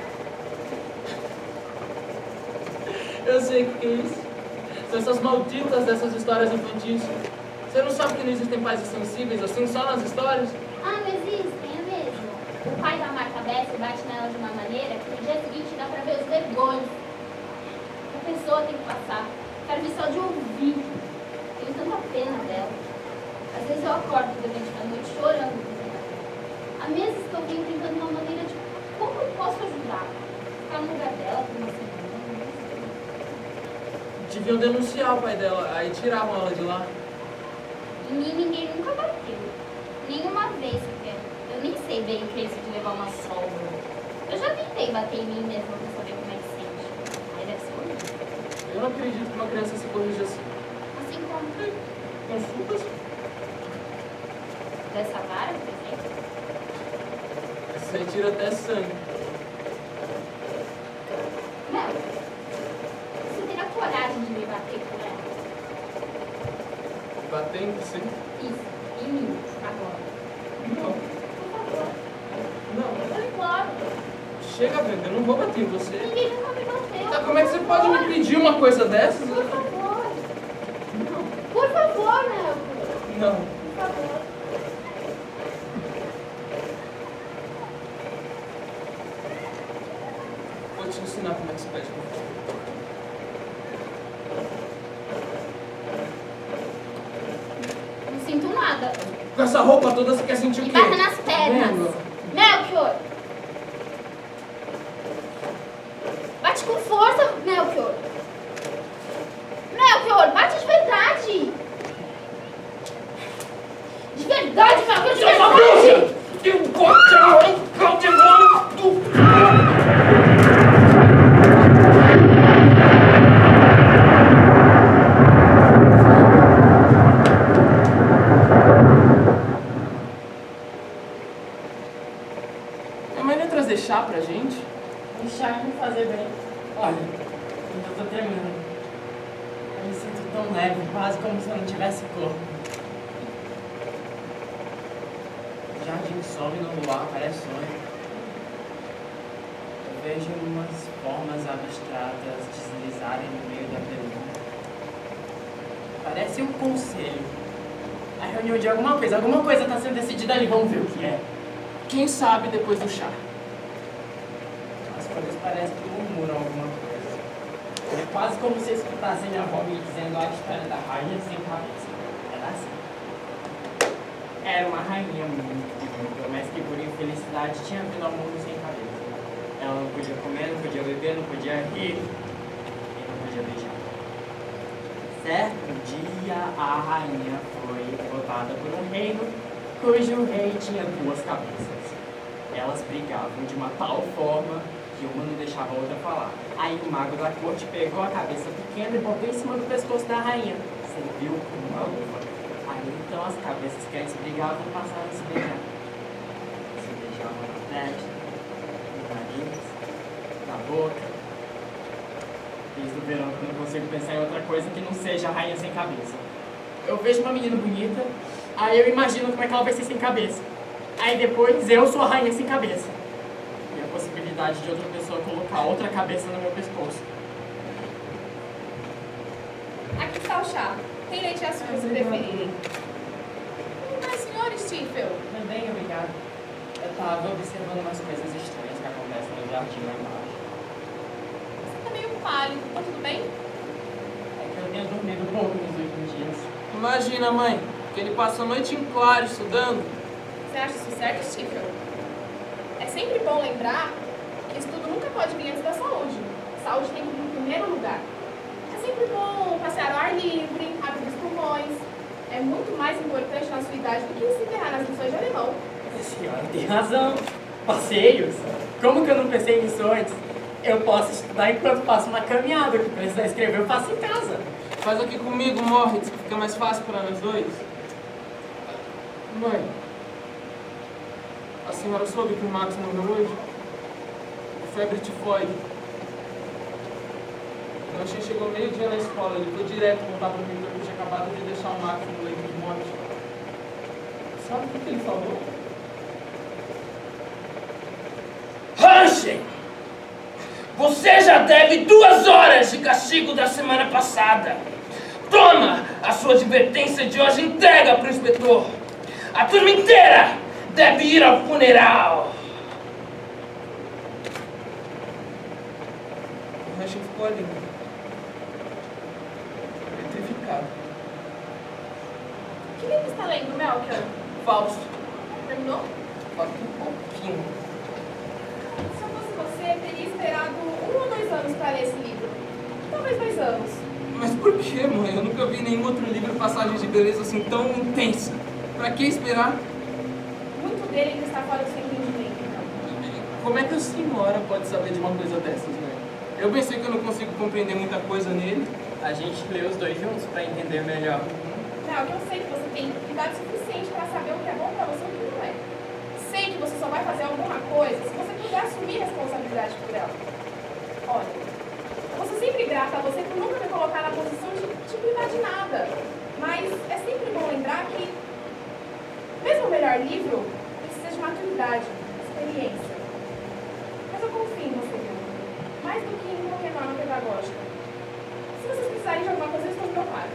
Eu sei o que é isso. São essas malditas dessas histórias infantis. Você não sabe que não existem pais insensíveis assim, só nas histórias? Ah, não existem, é mesmo. O pai da Marta Bessa bate nela de uma maneira que no dia seguinte dá pra ver os vergões. A pessoa tem que passar. Quero ver só de ouvir. Tenho tanta pena dela. Às vezes eu acordo durante a noite chorando. Há meses que eu venho tentando uma maneira de como eu posso ajudar. Ficar no lugar dela por uma semana. Deviam denunciar o pai dela, aí tiravam ela de lá. Em mim ninguém nunca bateu. Nenhuma vez sequer. Eu nem sei bem o que é isso de levar uma solda. Eu já tentei bater em mim mesma pra saber como é que sente. Aí deve ser horrível. Eu não acredito que uma criança se corrija assim. Assim como Com frutas? dessa vara, por exemplo. Você tira até sangue. Mel, você terá coragem de me bater com ela? Bater em você? Isso, em mim, agora. Não. Por favor. Não. Eu imploro. Chega, Brenda, eu não vou bater em você. Ninguém nunca me bateu. Tá, como é que você pode me pedir uma coisa dessas? Por favor. Por favor, Mel. Não. Por favor. Vou te ensinar como é que se pede por favor. Não sinto nada. Com essa roupa toda você quer sentir o Me quê? bata nas pernas. Vendo? Melchior. Bate com força, Melchior. Melchior, bate de verdade. De verdade, Melchior, de verdade. Eu vou te arrancar o demônio do... A mãe vai trazer chá pra gente? Um chá vai me fazer bem. Olha, eu já tô tremendo. Eu me sinto tão leve, quase como se eu não tivesse corpo. O jardim some no luar, parece sonho. Eu vejo umas formas abstratas deslizarem no meio da pergunta. Parece um conselho. A reunião de alguma coisa. Alguma coisa está sendo decidida ali, vamos ver o que é. Quem sabe depois do chá? As folhas parecem que murmuram alguma coisa. É quase como se escutassem minha avó me dizendo a história da rainha sem cabeça. Era assim. Era uma rainha muito bonita, mas que por infelicidade tinha vindo ao mundo sem cabeça. Ela não podia comer, não podia beber, não podia rir. E não podia podia beijar. Certo dia, a rainha foi derrotada por um reino cujo rei tinha duas cabeças. Elas brigavam de uma tal forma que uma não deixava a outra falar. Aí o mago da corte pegou a cabeça pequena e botou em cima do pescoço da rainha. Serviu como uma luva. Aí então as cabeças que antes brigavam passaram a se beijar. Se beijavam na testa, no nariz, na boca. Desde o verão que eu não consigo pensar em outra coisa que não seja a rainha sem cabeça. Eu vejo uma menina bonita, aí eu imagino como é que ela vai ser sem cabeça. Aí depois eu sou a rainha sem cabeça. E a possibilidade de outra pessoa colocar outra cabeça no meu pescoço. Aqui está o chá. Tem leite e açúcar se preferir. Mas, senhor Stifel. Também, obrigado. Eu tava observando umas coisas estranhas que acontecem no jardim lá embaixo. Você tá meio pálido. Tá tudo bem? É que eu tenho dormido pouco nos últimos dias. Imagina, mãe, que ele passa a noite em claro estudando. Você acha isso certo, Stifel? É sempre bom lembrar que estudo nunca pode vir antes da saúde. Saúde tem que vir em primeiro lugar. É sempre bom passear ao ar livre, abrir os pulmões. É muito mais importante na sua idade do que se enterrar nas lições de alemão. A senhora tem razão. Passeios? Como que eu não pensei nisso antes? Eu posso estudar enquanto faço uma caminhada. O que precisar escrever eu faço em casa. Faz aqui comigo, Moritz, que fica mais fácil para nós dois. Mãe, a senhora soube que o Max morreu hoje? Febre tifoide. O Lanchinho chegou meio-dia na escola, ele foi direto contar para mim que eu tinha acabado de deixar o Max no leito de morte. Sabe o que, que ele falou? Hansen! Você já deve duas horas de castigo da semana passada. Toma a sua advertência de hoje, entrega para o inspetor. A turma inteira deve ir ao funeral. O Hansen ficou ali, petrificado. Que livro está lendo, Melchior? Fausto. Terminou? Falta um pouquinho. Se eu fosse você, teria esperado um ou dois anos para ler esse livro. Talvez dois anos. Mas por que, mãe? Eu nunca vi nenhum outro livro de passagens de beleza assim tão intensa. Pra que esperar? Muito dele ainda está fora do seu entendimento, então. Como é que a senhora pode saber de uma coisa dessas, mãe? Eu pensei que eu não consigo compreender muita coisa nele. A gente lê os dois juntos para entender melhor. Não, eu sei que você tem idade suficiente para saber o que é bom para você e o que não é. Sei que você só vai fazer alguma coisa se você puder assumir responsabilidade por ela. Olha, eu vou ser sempre grata a você por nunca me colocar na posição de te privar de nada. Mas é sempre bom lembrar que, mesmo o melhor livro, precisa de maturidade, experiência. Mas eu confio em você, viu? Mais do que em qualquer norma pedagógica. Se vocês precisarem de alguma coisa, eu estou preocupada.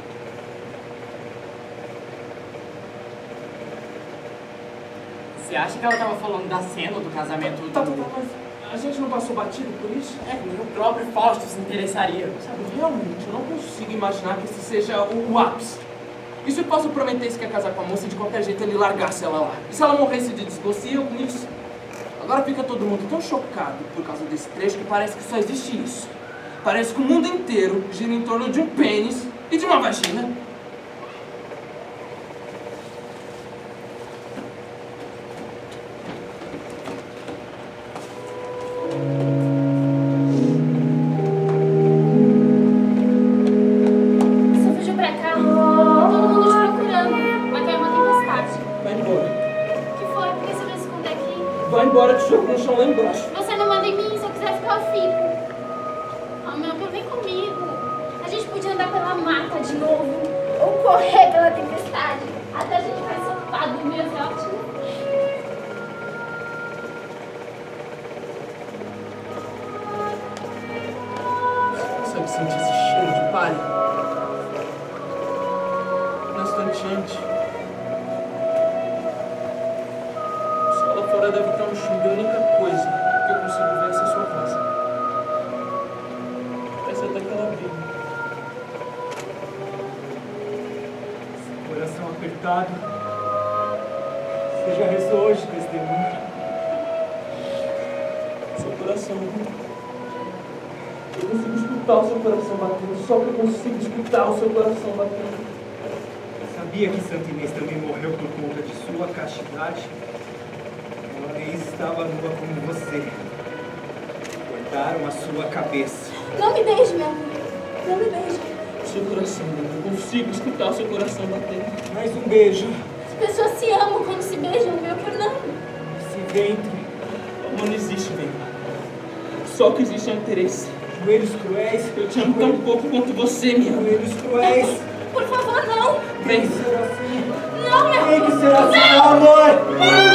Você acha que ela estava falando da cena do casamento do... Tá, tá, tá, mas a gente não passou batido por isso? É, nem o próprio Fausto se interessaria. Sabe, realmente, eu não consigo imaginar que esse seja o, o ápice. E se o Fausto prometesse que ia casar com a moça e de qualquer jeito ele largasse ela lá? E se ela morresse de desgosto, e eu com isso? Agora fica todo mundo tão chocado por causa desse trecho que parece que só existe isso. Parece que o mundo inteiro gira em torno de um pênis e de uma vagina. Você fugiu pra cá? Tá todo mundo te procurando. Vai cair uma tempestade. Vai embora. O que foi? Por que você vai se esconder aqui? Vai embora, te jogo no chão lá embaixo. Você não manda em mim. Se eu quiser ficar, eu fico. Oh, meu, vem comigo. A gente podia andar pela mata de novo. Ou correr pela tempestade. Até a gente vai soltar do meu ótimo. Consegue sentir esse cheiro de palha? Um instante antes. O sol lá fora deve estar um chumbo e a única coisa que eu consigo ver é essa sua voz. Parece até que ela vive. Coração apertado. Você já rezou hoje, testemunha? Seu coração. Eu consigo escutar. escutar o seu coração batendo, só que eu consigo escutar o seu coração batendo. Sabia que Santa Inês também morreu por conta de sua castidade? Uma vez estava nua como você. Cortaram a sua cabeça. Não me beije, meu amor. Não me beije. Seu coração, eu consigo escutar o seu coração batendo. Mais um beijo. As pessoas se amam quando se beijam, meu Fernando. Esse ventre. Amor não existe, vem. Só que existe é o interesse. Joelhos cruéis. Eu te amo tão pouco quanto você, minha mãe. Joelhos cruéis. Por favor, não. Vem. Tem que ser assim. Não, meu Tem que ser assim, amor.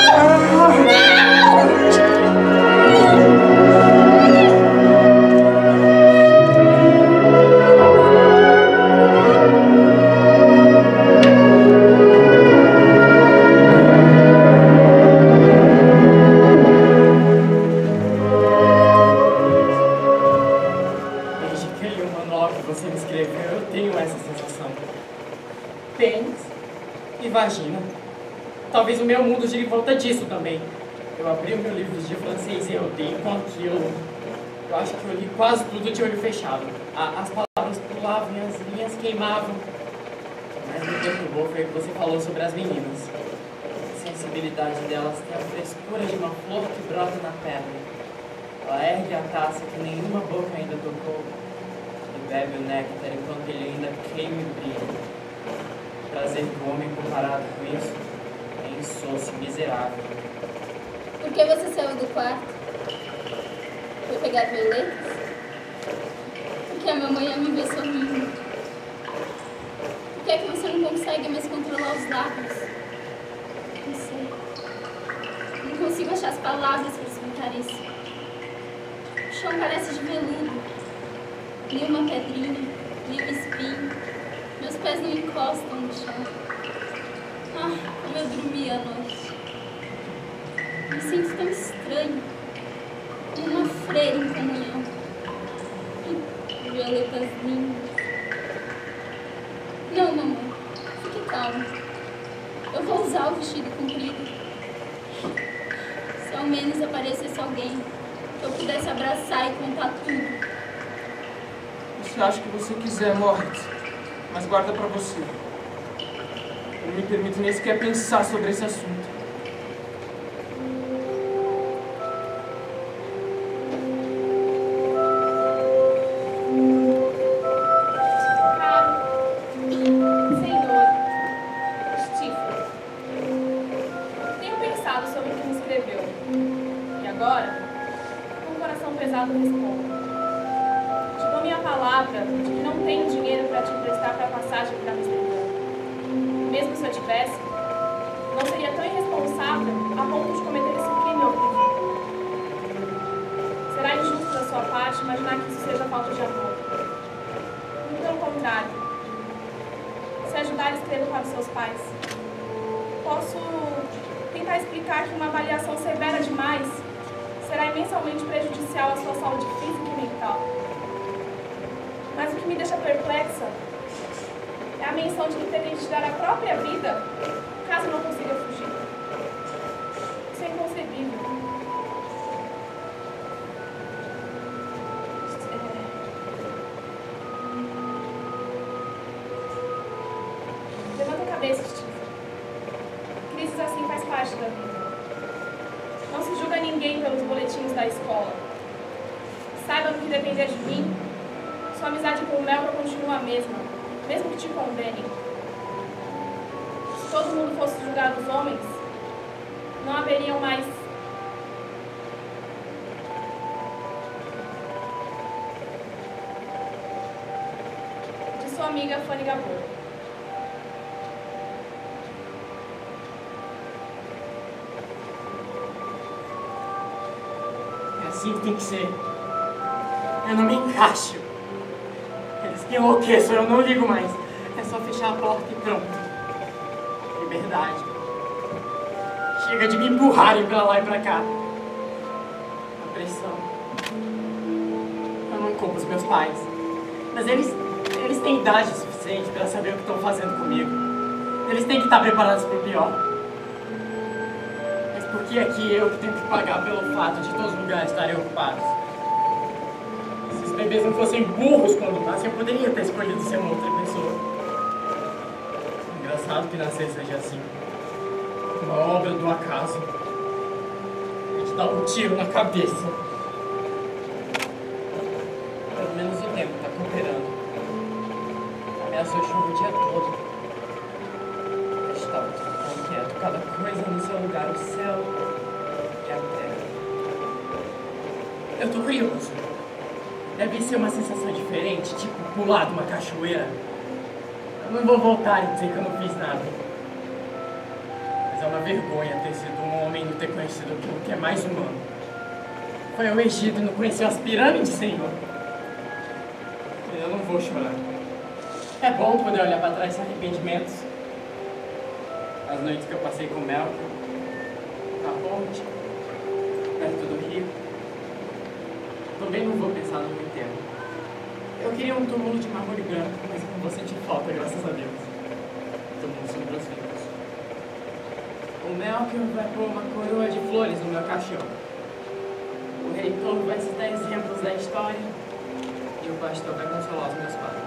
Desde que eu li o manual que você me escreveu, eu tenho essa sensação. Pênis e vagina. Talvez o meu mundo gire em volta disso também. Eu abri o meu livro de francês e eu dei com aquilo. Eu acho que eu li quase tudo de olho fechado. A, as palavras pulavam e as linhas queimavam. Mas me perturbou foi o que você falou sobre as meninas. A sensibilidade delas tem a frescura de uma flor que brota na pedra. Ela ergue a taça que nenhuma boca ainda tocou e bebe o néctar enquanto ele ainda queima e brilha. O prazer do homem comparado com isso é insosso e miserável. Por que você saiu do quarto? Foi pegar violetas? Porque a mamãe ia me ver sorrindo. Por que é que você não consegue mais controlar os lábios? Não sei. Não consigo achar as palavras para explicar isso. O chão parece de veludo. Nem uma pedrinha, nem um espinho. Meus pés não encostam no chão. Ah, como eu dormi à noite. Me sinto tão estranho. Como uma freira em comunhão. Violetas lindas. Não, mamãe. Fique calma. Eu vou usar o vestido comprido. Se ao menos aparecesse alguém que eu pudesse abraçar e contar tudo. Você acha que você quiser, Moritz, mas guarda pra você. Eu não me permito nem sequer pensar sobre esse assunto. Amiga Fanny Gabor. É assim que tem que ser. Eu não me encaixo. Eles que enlouqueçam, eu não ligo mais. É só fechar a porta e pronto. Liberdade. Chega de me empurrarem pra lá e pra cá. A pressão. Eu não culpo os meus pais. Mas eles... Eles têm idade suficiente para saber o que estão fazendo comigo. Eles têm que estar preparados para o pior. Mas por que é que eu que tenho que pagar pelo fato de todos os lugares estarem ocupados? Esses bebês não fossem burros quando nascem, eu poderia ter escolhido ser uma outra pessoa. Engraçado que nascer seja assim. Uma obra do acaso. A gente dá um tiro na cabeça. Pelo menos o tempo está cooperando. Ameaçou chuva o dia todo. Estava tudo quieto, cada coisa no seu lugar, o céu e a terra. Eu tô curioso. Deve ser uma sensação diferente, tipo pular de uma cachoeira. Eu não vou voltar e dizer que eu não fiz nada. Mas é uma vergonha ter sido um homem e não ter conhecido aquilo que é mais humano. Foi ao Egito e não conheceu as pirâmides, Senhor. Eu não vou chorar. É bom poder olhar para trás sem arrependimentos. As noites que eu passei com Melchior, na ponte, perto do rio. Também não vou pensar no meu enterro. Eu queria um túmulo de mármore branco, mas eu não vou sentir falta, graças a Deus. Túmulo sobre os vivos. O Melchior vai pôr uma coroa de flores no meu caixão. O reitor vai citar exemplos da história e o pastor vai consolar os meus pais.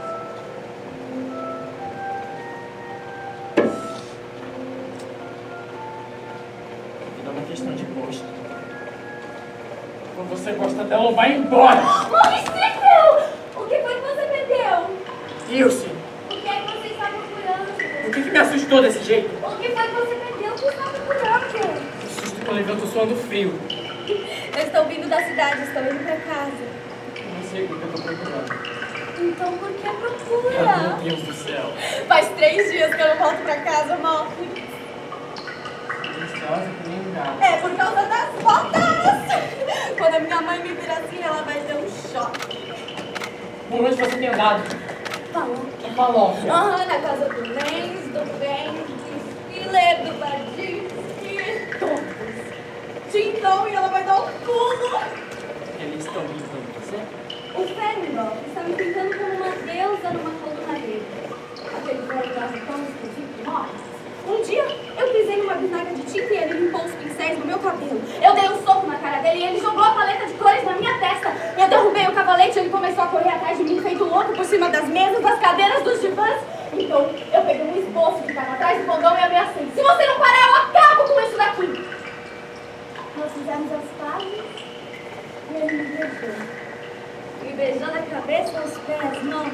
É uma questão de gosto. Quando você gosta dela, vai embora! Maurício! O que foi que você perdeu? Ilse! O que é que você está procurando? O que, que me assustou desse jeito? O que foi que você perdeu? O que está procurando? O susto que eu levei, eu tô suando frio. Eu estou vindo da cidade, estou indo para casa. Eu não sei o que eu tô procurando. Então por que procura? Ah, meu Deus do céu. Faz três dias que eu não volto para casa, Malcolm. Deliciosa que nem um gato. É por causa das fotos! Quando a minha mãe me vir assim, ela vai ter um choque. Por onde você tem andado? Palanque. Palanque. Ah, na casa do Lenz, do Ben, do Spiller, do Badinski, todos. Então, e ela vai dar um pulo. Eles estão brincando com você? O Fernandel está me pintando como uma deusa numa coluna dele. Aquele velho das tão esquisito morre. Um dia, eu pisei numa bisnaga de tinta e ele limpou os pincéis no meu cabelo. Eu dei um soco na cara dele e ele jogou a paleta de cores na minha testa. Eu derrubei o cavalete e ele começou a correr atrás de mim, feito louco, por cima das mesas, das cadeiras, dos divãs. Então, eu peguei um esboço que estava atrás do fogão e ameacei. Se você não parar, eu acabo com isso daqui. Nós fizemos as pazes e ele me beijou. Me beijou da cabeça aos pés, não.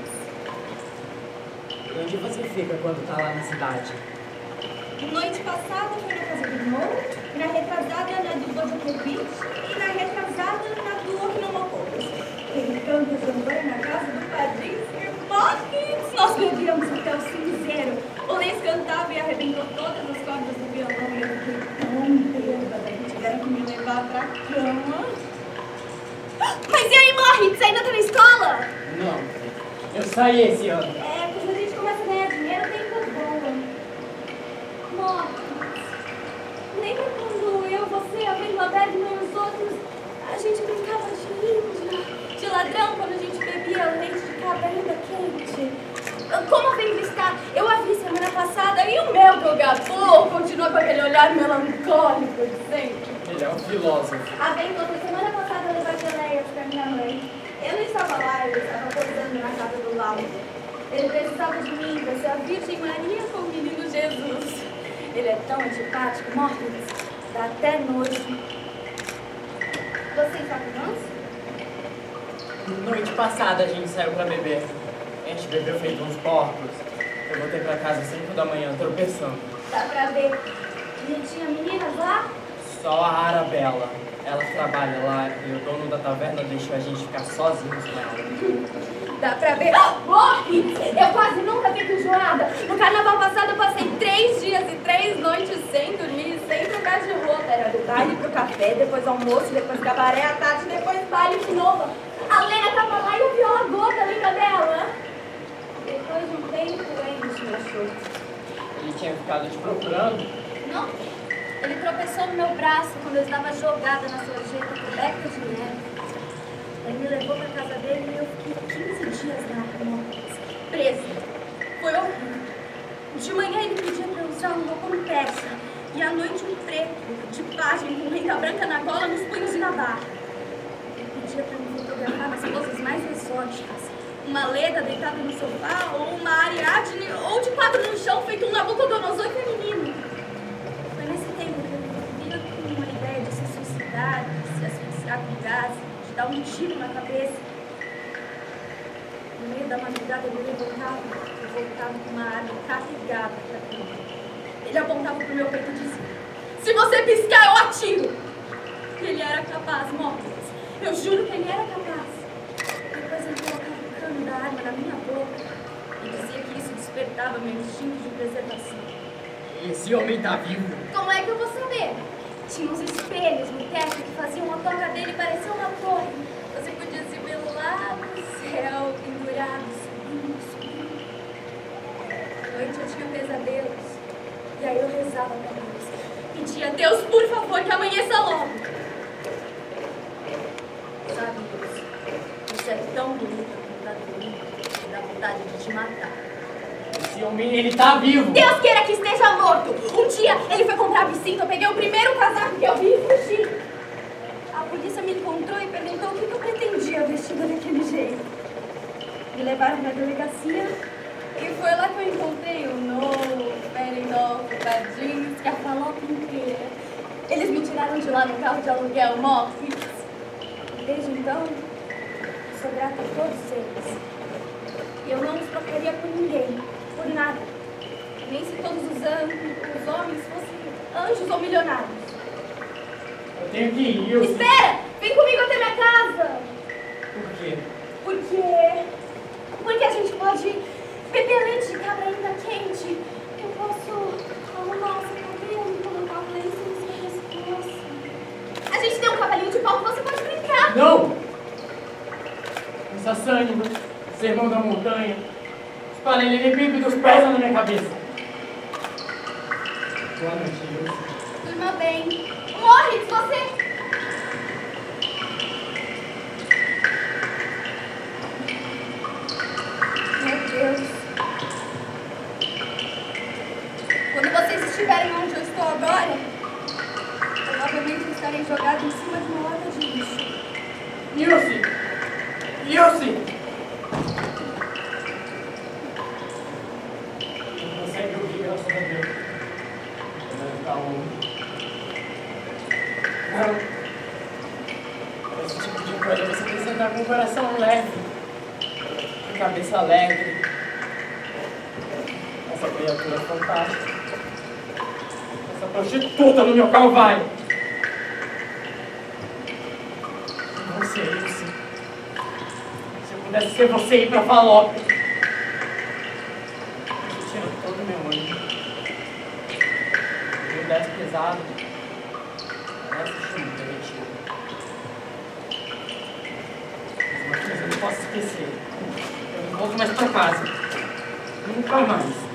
Onde você fica quando tá lá na cidade? Noite passada foi na casa do Mo, na retrasada na do Bojokovic e na retrasada na do Ornomopoulos. Ele canta também na casa do Badinski. Mockins! Nós bebíamos até o cinzeiro. O Lenz cantava e arrebentou todas as cordas do violão e eu fiquei tão bêbada que tiveram que me levar pra cama. Mas e aí, Moritz? Ainda tá na escola? Não, eu saí esse ano. É, quando a gente começa a ganhar dinheiro, tem coisa boa. Moritz, lembra quando eu, você, a Vila Bergman e os outros, a gente brincava de índia, de ladrão, quando a gente bebia leite de cabra ainda quente? Como a Vila está? Eu a vi semana passada e o meu jogador continua com aquele olhar melancólico de sempre. Ele é um filósofo. A Vila, semana passada, eu levei geleias pra minha mãe. Eu não estava lá, eu estava posando na casa do Lauro. Ele precisava de mim para ser a Virgem Maria com o menino Jesus. Ele é tão antipático, Moritz, dá até nojo. Você está com nós? Noite passada a gente saiu pra beber. A gente bebeu feito uns porcos. Eu voltei pra casa às cinco da manhã, tropeçando. Dá pra ver. E tinha meninas lá? Só a Arabella. Ela trabalha lá e o dono da taverna deixou a gente ficar sozinhos com ela. Dá pra ver. Moritz! Eu quase nunca fico enjoada. No carnaval passado eu passei três dias e três noites sem dormir, sem trocar de roupa. Era do baile pro café, depois almoço, depois cabaré à tarde, depois baile de novo. A Lena tava lá e a Viola Gorda, lembra dela? Depois de um tempo, ele me achou. Ele tinha ficado te procurando? Não. Ele tropeçou no meu braço quando eu estava jogada na sarjeta coberta de neve. Ele me levou para casa dele e eu fiquei quinze dias lá, presa. Foi horrível. De manhã ele pedia para eu usar um roupão persa e à noite um preto, de página, com renda branca na gola, nos punhos e na barra. Ele pedia para me fotografar nas poses mais exóticas. Uma Leda deitada no sofá, ou uma Ariadne, ou de quatro no chão, feito um Nabucodonosor feminino. Foi nesse tempo que eu vivia com uma ideia de se suicidar, de se asfixiar com gás, de dar um tiro na cabeça. No meio da madrugada ele levantava e voltava com uma arma carregada para mim. Ele apontava para o meu peito e dizia: se você piscar, eu atiro! Ele era capaz, Morris. Eu juro que ele era capaz. Depois ele colocava o cano da arma na minha boca e dizia que isso despertava meu instinto de preservação. Esse homem tá vivo. Como é que eu vou saber? Tinha uns espelhos no teto que faziam a toca dele parecer uma torre. Você podia se ver lá no céu, pendurado, subindo, subindo. À noite eu tinha pesadelos. E aí eu rezava pra Deus. Pedia a Deus, por favor, que amanheça logo. Sabe, Deus, você é tão bonita como tá bonito que dá vontade de te matar. Esse homem, ele tá vivo. Deus queira que esteja morto. Um dia ele foi comprar bicicleta, eu peguei o primeiro casaco que eu vi e fugi. A polícia me encontrou e perguntou o que eu pretendia vestida daquele jeito. Me levaram pra delegacia e foi lá que eu encontrei o novo, very novo, tadinho, que a falopa inteira. Eles me tiraram de lá no carro de aluguel, Morris. Desde então, eu sou grata a todos eles. E eu não os trocaria por ninguém, por nada. Nem se todos os, os homens fossem anjos ou milionários. Eu tenho que ir. Eu... Espera! Vem comigo até minha casa! Por quê? Porque... Porque a gente pode beber leite de cabra ainda quente. Eu posso arrumar o seu cabelo e colocar o lenço no seu pescoço. A gente tem um cavalinho de pau que você pode brincar. Não! Essa sâniba, sermão da montanha, os paralelepípedos pesam na minha cabeça. Boa noite, Deus. Durma bem. Morris, você... Meu Deus. Quando vocês estiverem onde eu estou agora, provavelmente estarei jogado em cima de uma lata de lixo. Nilce! Nilce! Não consegue ouvir, graças a Deus. Deve estar longe. Não. Esse tipo de coisa você precisa estar com o coração leve. Com a cabeça alegre. Essa criatura é fantástica. Essa prostituta no meu calvário. Você, Nilce. Se eu pudesse ser você e ir pra Falope. Eu tiro todo o meu ânimo. Eu desce pesado. Parece chumbo derretido. Mas uma coisa eu não posso esquecer. Eu não volto mais pra casa. Nunca mais.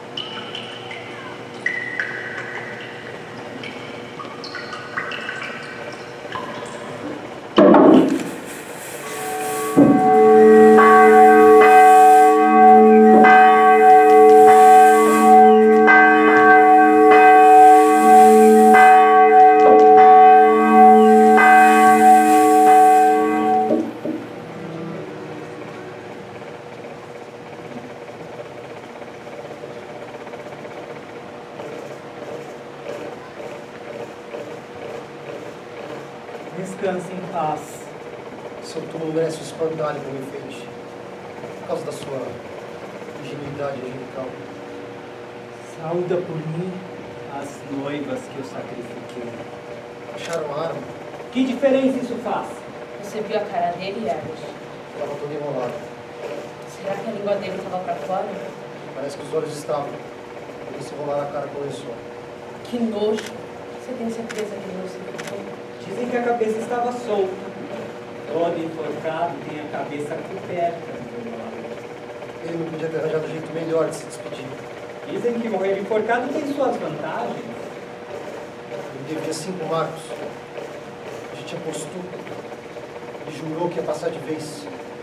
Descanse em paz. Seu túmulo merece o espantalho como enfeite, por causa da sua ingenuidade angelical. Saúda por mim as noivas que eu sacrifiquei. Acharam a arma? Que diferença isso faz? Você viu a cara dele, Eros? Estava todo enrolado. Será que a língua dele estava pra fora? Parece que os olhos estavam. Por isso rolar a cara começou. Que nojo. Você tem certeza que não se ficou? Dizem que a cabeça estava solta. Todo enforcado tem a cabeça coberta no meu lado. Ele não podia ter arranjado um jeito melhor de se despedir. Dizem que morrer enforcado tem suas vantagens. Ele devia cinco marcos. A gente apostou. Ele jurou que ia passar de vez.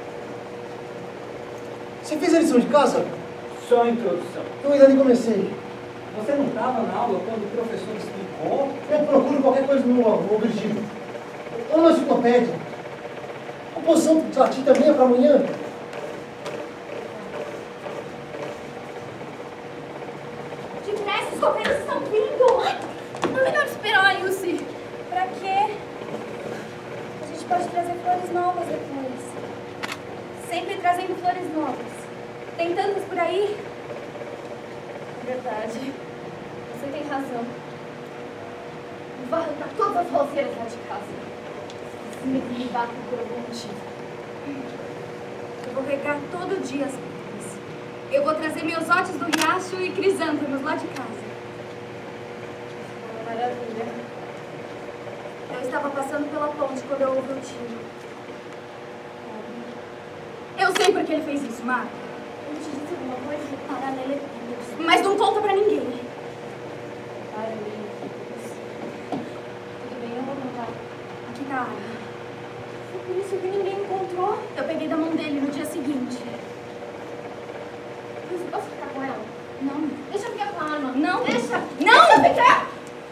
Você fez a lição de casa? Só a introdução. Eu ainda nem comecei. Você não estava na aula quando o professor explicou? Eu procuro qualquer coisa no, no Virgílio. Ou na enciclopédia. composição da Tita minha para amanhã? Depressa, os copeiros estão vindo! Não é melhor esperar, Yussi. Pra quê? A gente pode trazer flores novas depois. Sempre trazendo flores novas. Tem tantas por aí? É verdade. Você tem razão. Vou arrancar todas as roseiras lá de casa. Se me batem por algum motivo. Eu vou regar todo dia as plantas. Eu vou trazer meus ótios do riacho e crisântemos lá de casa. Ah, maravilha. Eu estava passando pela ponte quando eu ouvi o tiro. Eu sei por que ele fez isso, Marco. Eu te disse alguma coisa de paralelepípedos, mas não conta pra ninguém. Paralelepípedos. Tudo bem, eu vou contar. Aqui tá a água. Foi por isso que ninguém encontrou. Eu peguei da mão dele no dia seguinte. Mas eu posso ficar com ela? Não. Deixa eu ficar com a arma. Não. Deixa. Não! Deixa eu ficar!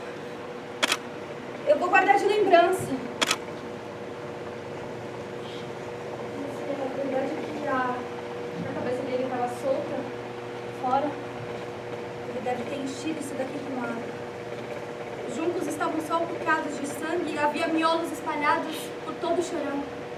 Eu vou guardar de lembrança. A verdade é que a, a cabeça dele estava solta, fora. Ele deve ter enchido isso daqui com água. Os juncos estavam salpicados de sangue e havia miolos espalhados por todo o chorão.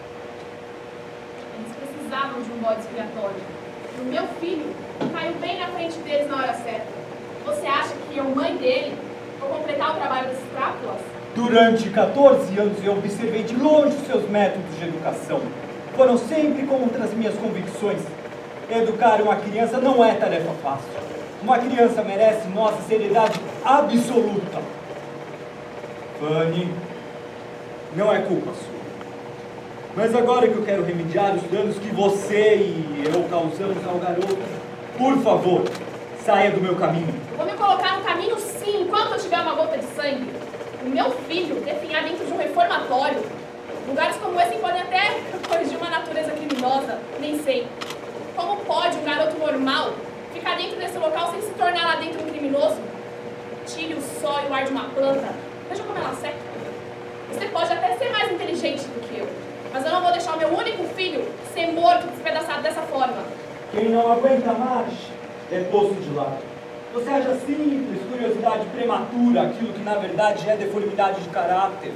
Eles precisavam de um bode expiatório. E o meu filho caiu bem na frente deles na hora certa. Você acha que eu, mãe dele, vou completar o trabalho desses crápulas? Durante quatorze anos eu observei de longe os seus métodos de educação. Foram sempre contra as minhas convicções. Educar uma criança não é tarefa fácil. Uma criança merece nossa seriedade absoluta. Fanny, não é culpa sua. Mas agora que eu quero remediar os danos que você e eu causamos ao garoto, por favor, saia do meu caminho. Eu vou me colocar no caminho sim, enquanto eu tiver uma gota de sangue. O meu filho definhar dentro de um reformatório. Lugares como esse podem até corrigir uma natureza criminosa, nem sei. Como pode um garoto normal ficar dentro desse local sem se tornar lá dentro um criminoso? Tire o sol e o ar de uma planta. Veja como ela seca. Você pode até ser mais inteligente do que eu, mas eu não vou deixar o meu único filho ser morto, despedaçado dessa forma. Quem não aguenta mais é posto de lado. Você acha simples, curiosidade prematura, aquilo que na verdade é deformidade de caráter.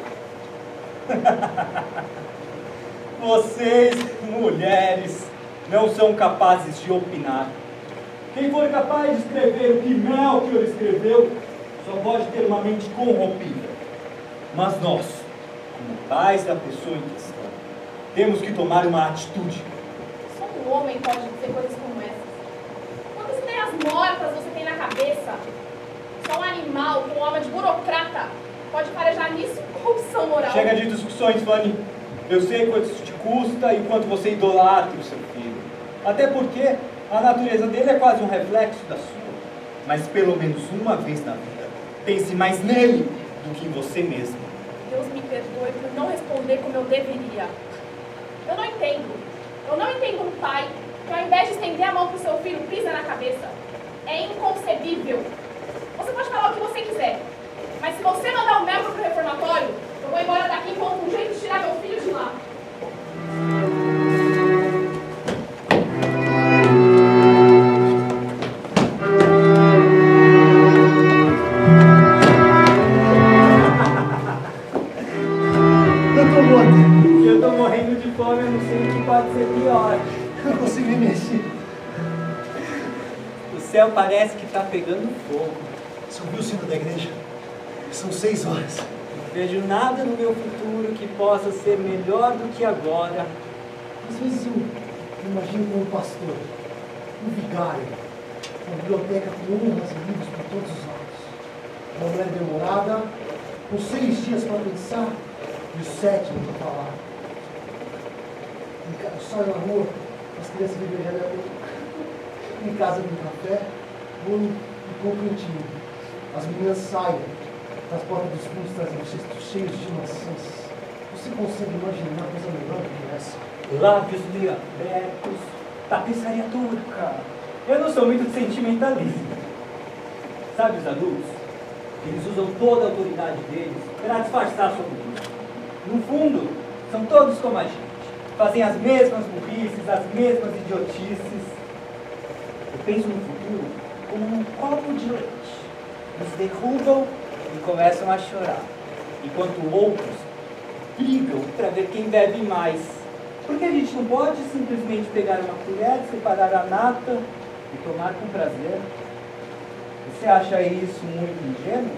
Vocês, mulheres, não são capazes de opinar. Quem for capaz de escrever o que Melchior escreveu, só pode ter uma mente corrompida. Mas nós, como pais da pessoa em questão, temos que tomar uma atitude. Só um homem pode dizer coisas como essas. Quantas ideias mortas você tem na cabeça? Só um animal com alma de burocrata pode farejar nisso corrupção moral. Chega de discussões, Fanny. Eu sei quanto isso te custa e quanto você idolatra o seu filho. Até porque a natureza dele é quase um reflexo da sua. Mas pelo menos uma vez na vida, pense mais nele do que em você mesmo. Deus me perdoe por não responder como eu deveria. Eu não entendo. Eu não entendo um pai que ao invés de estender a mão para o seu filho, pisa na cabeça. É inconcebível. Você pode falar o que você quiser. Mas se você mandar um membro pro reformatório, eu vou embora daqui com um jeito de tirar meu filho de lá. Eu tô morto. Eu tô morrendo de fome, eu não sei o que pode ser pior. Eu não consigo me mexer. O céu parece que tá pegando fogo. Você ouviu o sino da igreja? São seis horas. Não vejo nada no meu futuro que possa ser melhor do que agora. Às vezes eu imagino como um pastor, um vigário, uma biblioteca com honras e livros por todos os lados. Uma mulher demorada, com seis dias para pensar e o sétimo para falar. Eu saio na rua, as crianças vêm beijar minha boca. Em casa com café, vou e compro um time. As meninas saem das portas dos fundos trazendo cestos cheios de maçãs. Você consegue imaginar coisa melhor do que essa? Lábios meio abertos, tapeçaria turca. Eu não sou muito de sentimentalismo. Sabe os adultos? Eles usam toda a autoridade deles para disfarçar sua cultura. No fundo, são todos como a gente. fazem as mesmas burrices, as mesmas idiotices. Eu penso no futuro como um copo de leite. Nos derrubam e começam a chorar, enquanto outros brigam para ver quem bebe mais. Porque a gente não pode simplesmente pegar uma colher, separar a nata e tomar com prazer. Você acha isso muito ingênuo?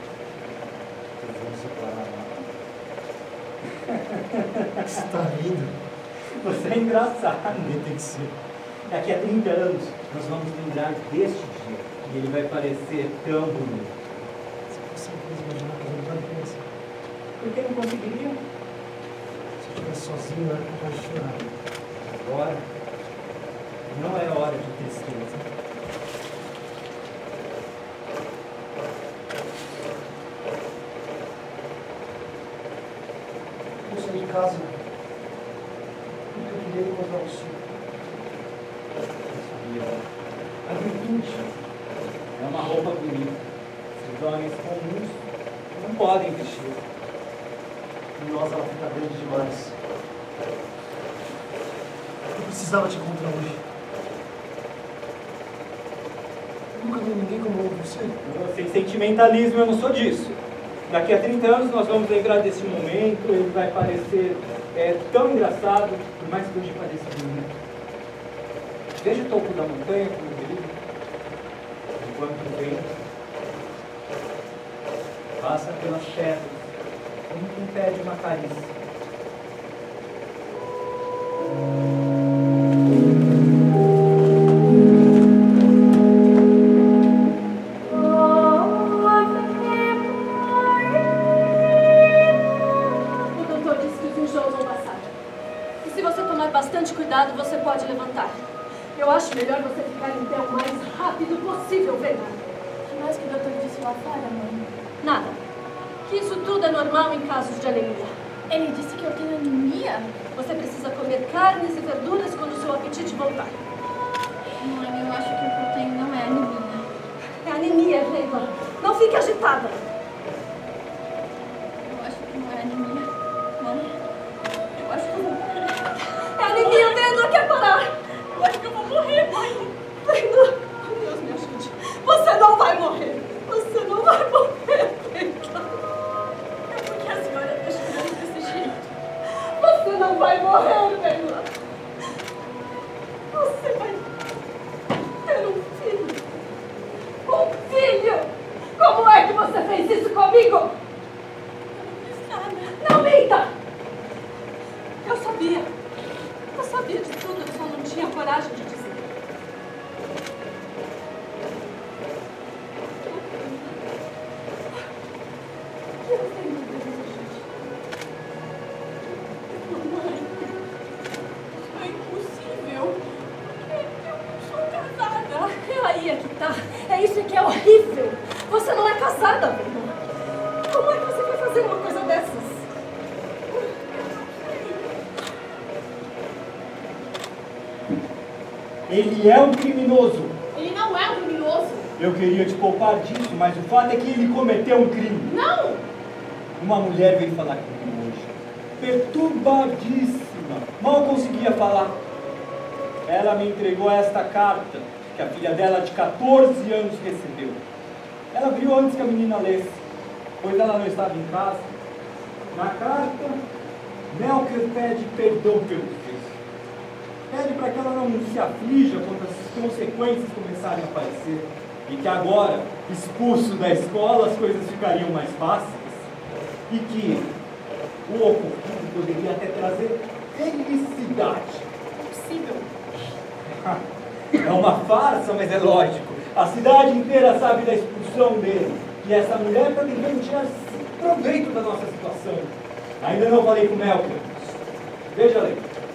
Você tá rindo? Você é engraçado. Ninguém tem que ser. Daqui a trinta anos, nós vamos lembrar deste dia. E ele vai parecer tão bonito. Você consegue imaginar que eu não pode pensar? Por que não conseguiria? Se eu estiver sozinho, eu era capaz de chorar. Agora, não é hora de tristeza. Eu saí de casa porque eu queria encontrar o senhor. A virtude é uma roupa bonita. Os homens comuns não podem vestir. E nós ela fica grande demais. Eu precisava te encontrar hoje. Eu nunca vi ninguém como você. Sem sentimentalismo, eu não sou disso. Daqui a trinta anos nós vamos lembrar desse momento, ele vai parecer é, tão engraçado, por mais que hoje pareça bonito. Veja o topo da montanha como brilha, enquanto o vento passa pelas pedras, como quem pede uma carícia. O doutor disse que os enjoos vão passar. E se você tomar bastante cuidado, você pode levantar. Eu acho melhor você ficar em pé o mais rápido possível, Vena. O que mais que o doutor disse lá fora, mãe? Nada. Que isso tudo é normal em casos de anemia. Ele disse que eu tenho anemia? Você precisa comer carnes e verduras quando o seu apetite voltar. Mãe, eu acho que o que eu tenho não é anemia. É anemia, Leila. Não fique agitada. Eu acho que não é anemia. Mãe, eu acho que eu vou morrer. É anemia, Vena, quer parar. Eu acho que eu vou morrer, mãe. Vena, oh, Deus me ajude. Você não vai morrer. Você não vai morrer, Vena. É porque a senhora está chorando desse jeito. Você não vai morrer, Vena. Você vai ter um filho. Um filho! Como é que você fez isso comigo? Eu não fiz nada. Não minta! Eu sabia. Eu sabia de tudo, eu só não tinha coragem de dizer. Eu tenho que desejar. Mamãe, isso é impossível. Eu não sou casada. É aí é que tá. É isso que é horrível. Você não é casada, Vena. Como é que você vai fazer uma coisa dessas? Ele é um criminoso. Ele não é um criminoso. Eu queria te poupar disso, mas o fato é que ele cometeu um crime. Não! Uma mulher veio falar comigo hoje, perturbadíssima, mal conseguia falar. Ela me entregou esta carta, que a filha dela de quatorze anos recebeu. Ela abriu antes que a menina lesse, pois ela não estava em casa. Na carta, Melker pede perdão pelo que fez. Pede para que ela não se aflija quando as consequências começarem a aparecer. E que agora, expulso da escola, as coisas ficariam mais fáceis. E que o ocorrido poderia até trazer felicidade. Impossível. É uma farsa, mas é lógico. A cidade inteira sabe da expulsão dele. E essa mulher está tentando tirar proveito da nossa situação. Ainda não falei com o Melker. Veja ali.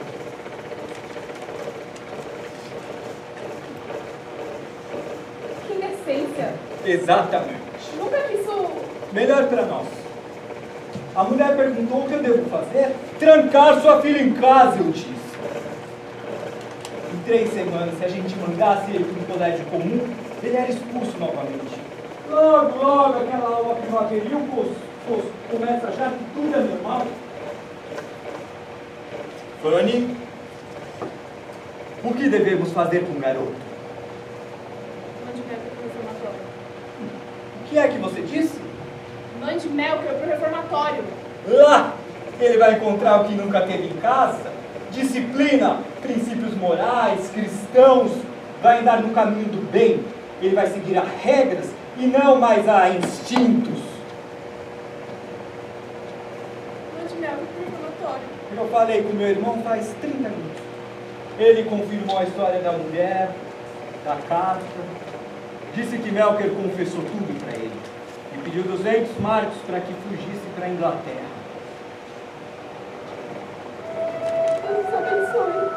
Que indecência. Exatamente. Nunca que isso... Melhor para nós. A mulher perguntou o que eu devo fazer. Trancar sua filha em casa, eu disse. Em três semanas, se a gente mandasse ele para um colégio comum, ele era expulso novamente. Logo, logo, aquela aula primaveril começa a achar que tudo é normal. Fanny, o que devemos fazer com o garoto? Mande Melker pro reformatório. O que é que você disse? Mande Melker pro reformatório. Ah, ele vai encontrar o que nunca teve em casa. Disciplina, princípios morais, cristãos. Vai andar no caminho do bem. Ele vai seguir a regras e não mais a instintos. Mande Melker pro reformatório. Eu falei com meu irmão faz trinta minutos. Ele confirmou a história da mulher, da carta. Disse que Melker confessou tudo para ele. E pediu duzentos marcos para que fugisse para a Inglaterra. Deus abençoe.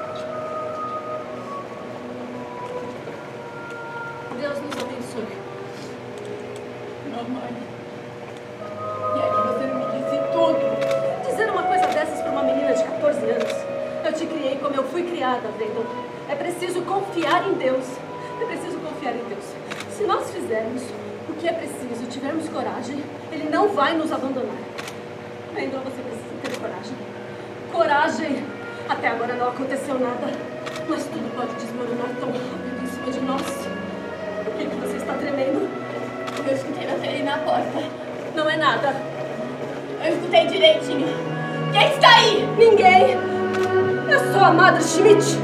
Deus nos abençoe. Mamãe. E aí você me disse tudo. Dizer uma coisa dessas para uma menina de quatorze anos. Eu te criei como eu fui criada, Brandon. É preciso confiar em Deus. É preciso confiar em Deus. Se nós fizermos o que é preciso, tivermos coragem, Ele não vai nos abandonar. Brandon, você precisa ter coragem. Coragem! Até agora não aconteceu nada. Mas tudo pode desmoronar tão rápido em cima de nós. Por que, que você está tremendo? Eu escutei baterem na porta. Não é nada. Eu escutei direitinho. Quem está aí? Ninguém! Eu sou a Madre Schmidt!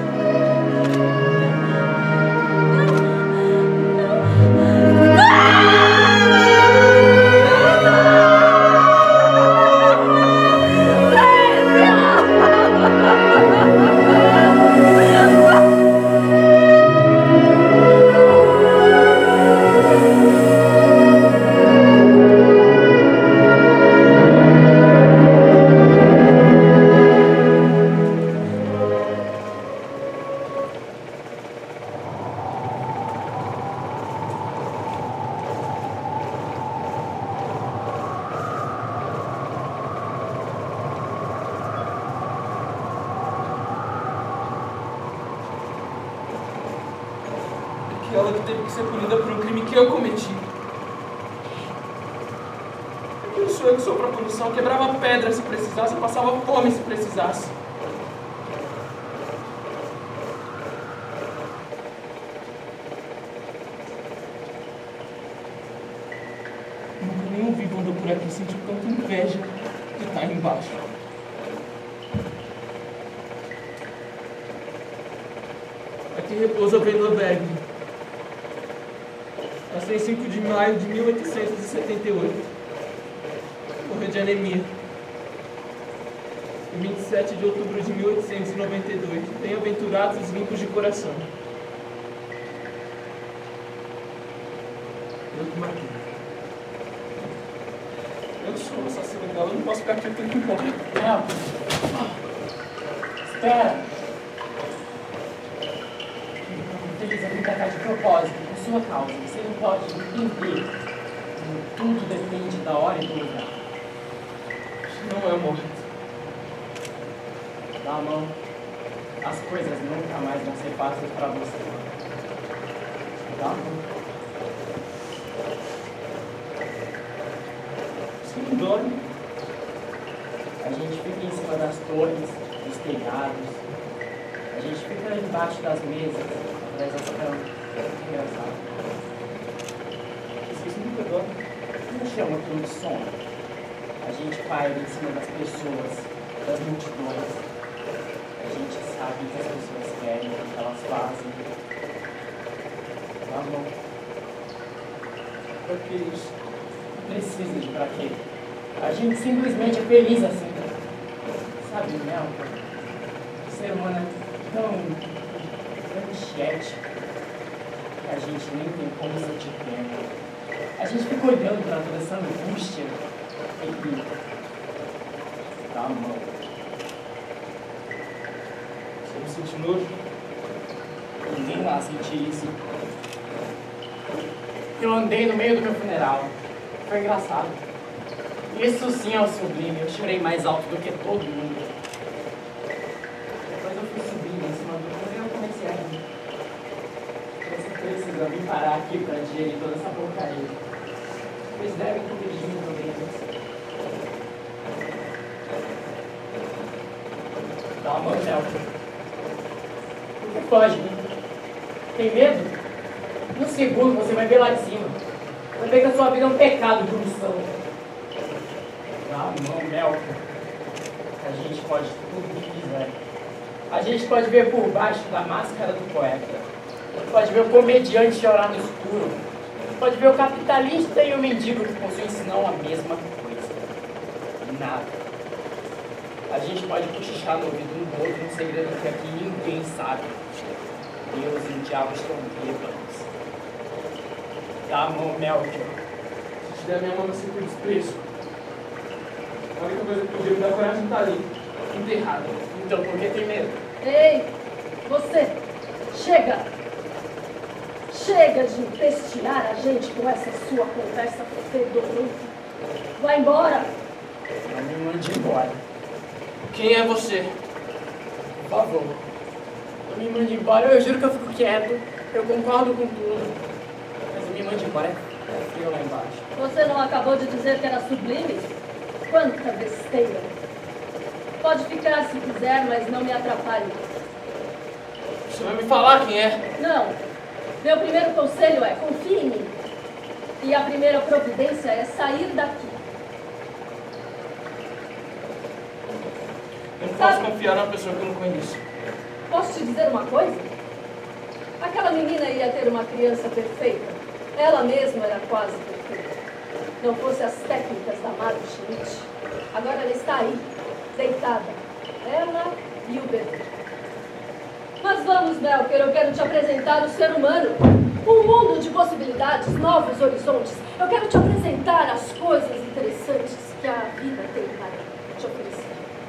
Ela que teve que ser punida por um crime que eu cometi. Eu sou eu que sou pra punição, quebrava pedra se precisasse, passava fome se precisasse. Nunca nenhum vivo andou por aqui e sentiu tanta inveja de estar aí embaixo. Aqui repousa Vendla Bergman. Nasceu em cinco de maio de mil oitocentos e setenta e oito. Morreu de anemia. Em vinte e sete de outubro de mil oitocentos e noventa e dois. Bem-aventurados os limpos de coração. Eu que matei. Eu sou o assassino dela, eu não posso ficar aqui, eu tenho que ir embora. Não. Espera. Feliz a vida está de propósito, por sua causa. Você não pode entender. Tudo depende da hora e do lugar. Não é morte. Dá a mão. As coisas nunca mais vão ser fáceis para você. Dá a mão. Você não dorme. A gente fica em cima das torres, dos telhados. A gente fica embaixo das mesas, atrás das camas. Que engraçado. Vocês nunca dormem. Não chama aquilo de sono. A gente paira em cima das pessoas, das multidões. A gente sabe o que as pessoas querem, o que elas fazem. Tá bom. Pra que isso? Não precisa de pra quê. A gente simplesmente é feliz assim. Sabe, Mel? O ser humano é tão antiético que a gente nem tem como sentir pena. A gente fica olhando pra toda essa angústia e dá a mão. Você não sente nojo? Ninguém lá sentir isso. Eu andei no meio do meu funeral. Foi engraçado. Isso sim é o sublime. Eu chorei mais alto do que todo mundo. Depois eu fui subindo em cima do mundo e eu comecei a rir. Você precisa vir parar aqui pra digerir toda essa porcaria. Vocês devem ter vindo também. Dá a mão, Nelson. Por que foge? Tem medo? No segundo você vai ver lá de cima. Vai ver que a sua vida é um pecado de omissão. Dá a mão, Melkor. A gente pode tudo o que quiser. A gente pode ver por baixo da máscara do poeta. Pode ver o comediante chorar no escuro. Pode ver o capitalista e o mendigo que possuem senão a mesma coisa. Nada. A gente pode cochichar no ouvido um do outro um segredo que aqui ninguém sabe. Deus e o diabo estão bêbados. Dá a mão, Melkor. Se te der minha mão, você por desprezo. A única coisa que podia me dar coragem tá ali, enterrada. Então por que tem medo? Ei, você, chega! Chega de empestear a gente com essa sua conversa fedorenta. Vai embora! Não me mande embora. Quem é você? Por favor. Não me mande embora, eu juro que eu fico quieto. Eu concordo com tudo. Mas não me mande embora, é frio lá embaixo. Você não acabou de dizer que era sublime? Quanta besteira! Pode ficar se quiser, mas não me atrapalhe. Você vai me falar quem é? Não. Meu primeiro conselho é, confie em mim. E a primeira providência é sair daqui. Eu não posso confiar numa pessoa que eu não conheço. Posso te dizer uma coisa? Aquela menina ia ter uma criança perfeita. Ela mesma era quase perfeita. Não fosse as técnicas da Margot Schmidt. Agora ela está aí, deitada. Ela e o bebê. Mas vamos, Melkor, eu quero te apresentar o ser humano. Um mundo de possibilidades, novos horizontes. Eu quero te apresentar as coisas interessantes que a vida tem para te oferecer.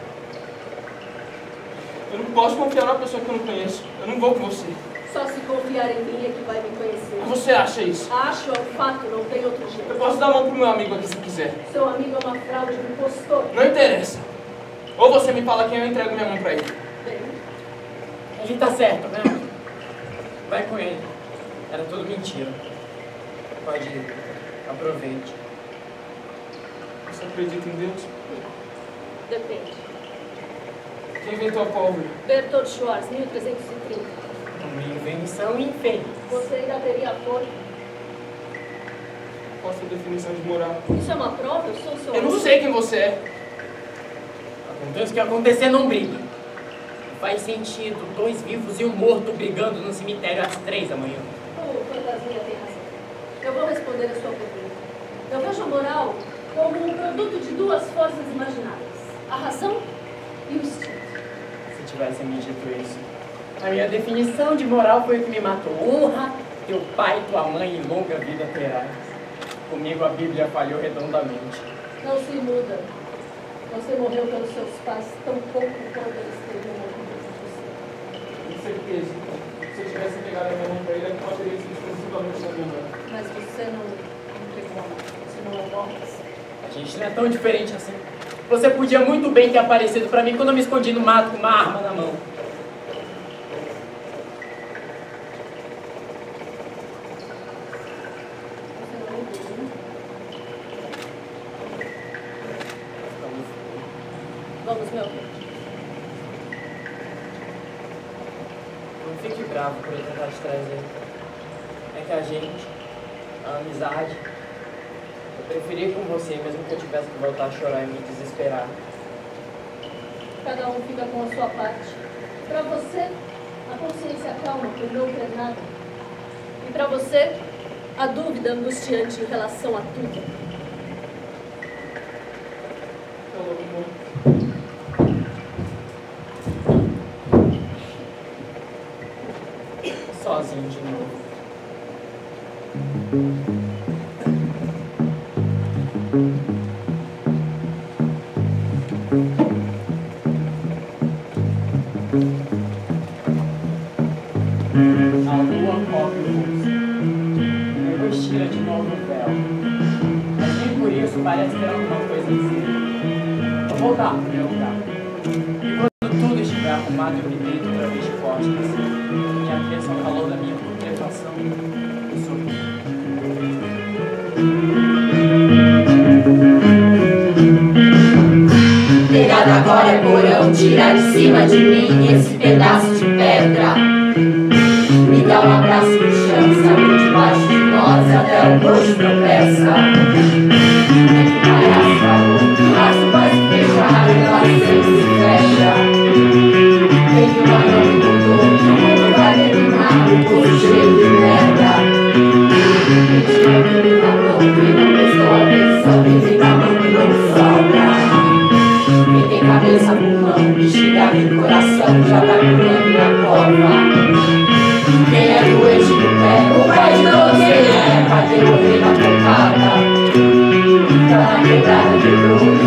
Eu não posso confiar numa pessoa que eu não conheço. Eu não vou com você. Só se confiar em mim é que vai me conhecer. Você acha isso? Acho, é um fato, não tem outro jeito. Eu posso dar a mão pro meu amigo aqui se quiser. Seu amigo é uma fraude, um impostor. Não interessa. Ou você me fala quem eu entrego minha mão pra ele. Bem, Ele tá certo, né? Vai com ele. Era tudo mentira. Pode ir. Aproveite. Você acredita em Deus? depende. Quem inventou a pólvora? Bertold Schwarz, mil trezentos e trinta. Uma invenção infeliz. Você ainda teria força. Qual a sua definição de moral? Isso é uma prova? Eu sou seu Eu não aluno. sei quem você é. Aconteça o que acontecer, não brigue. Faz sentido dois vivos e um morto brigando no cemitério às três da manhã. O fantasminha tem razão. Eu vou responder a sua pergunta. Eu vejo a moral como um produto de duas forças imaginárias. A razão e o instinto. Se tivesse me dito isso. A minha definição de moral foi o que me matou. Honra teu pai e tua mãe e longa vida terás. Comigo a Bíblia falhou redondamente. Não se iluda. Você morreu pelos seus pais tão pouco quanto eles teriam morrido por você. Com certeza. Se eu tivesse pegado a minha mão pra ele, ele pode teria sido exclusivamente na minha mão. Mas você não entregou a mão. Você não é mortas. A gente não é tão diferente assim. Você podia muito bem ter aparecido pra mim quando eu me escondi no mato com uma arma na mão. Você não me viu, né? Vamos, meu bem. Não fique bravo por eu tentar te trazer. É que a gente, a amizade, eu preferi ir com você mesmo que eu tivesse que voltar a chorar e me desesperar. Cada um fica com a sua parte. Para você, a consciência calma por não ter nada. E para você, a dúvida angustiante em relação a tudo. Falou, amor. Sozinho de novo. A lua cobre o rosto. Eu estira de novo o véu. Mas nem por isso parece ter alguma coisa em si. Vou voltar pro meu lugar. E quando tudo estiver arrumado, eu me deito outra vez de costas. Me aqueço ao calor da minha putrefação e sorrio. Pegada agora. Bora, porão, tira de cima de mim esse pedaço de pedra. Me dá um abraço no chão, sabe debaixo de nós até o rosto tropeça. É que o palhaço falou, o laço vai se fechar e lá sempre se fecha. Tem que uma não me contou que o mundo vai terminar no poço cheio de merda. Quem tirou que me falou que não prestou atenção, quem tem na mão que não sobra. Quem tem cabeça, pulmão, bexiga no coração já vai pulando na cova. Quem é doente do pé, o pai de todos quem é. Cadê o rei na tocada? Tá na quebrada, quebrou.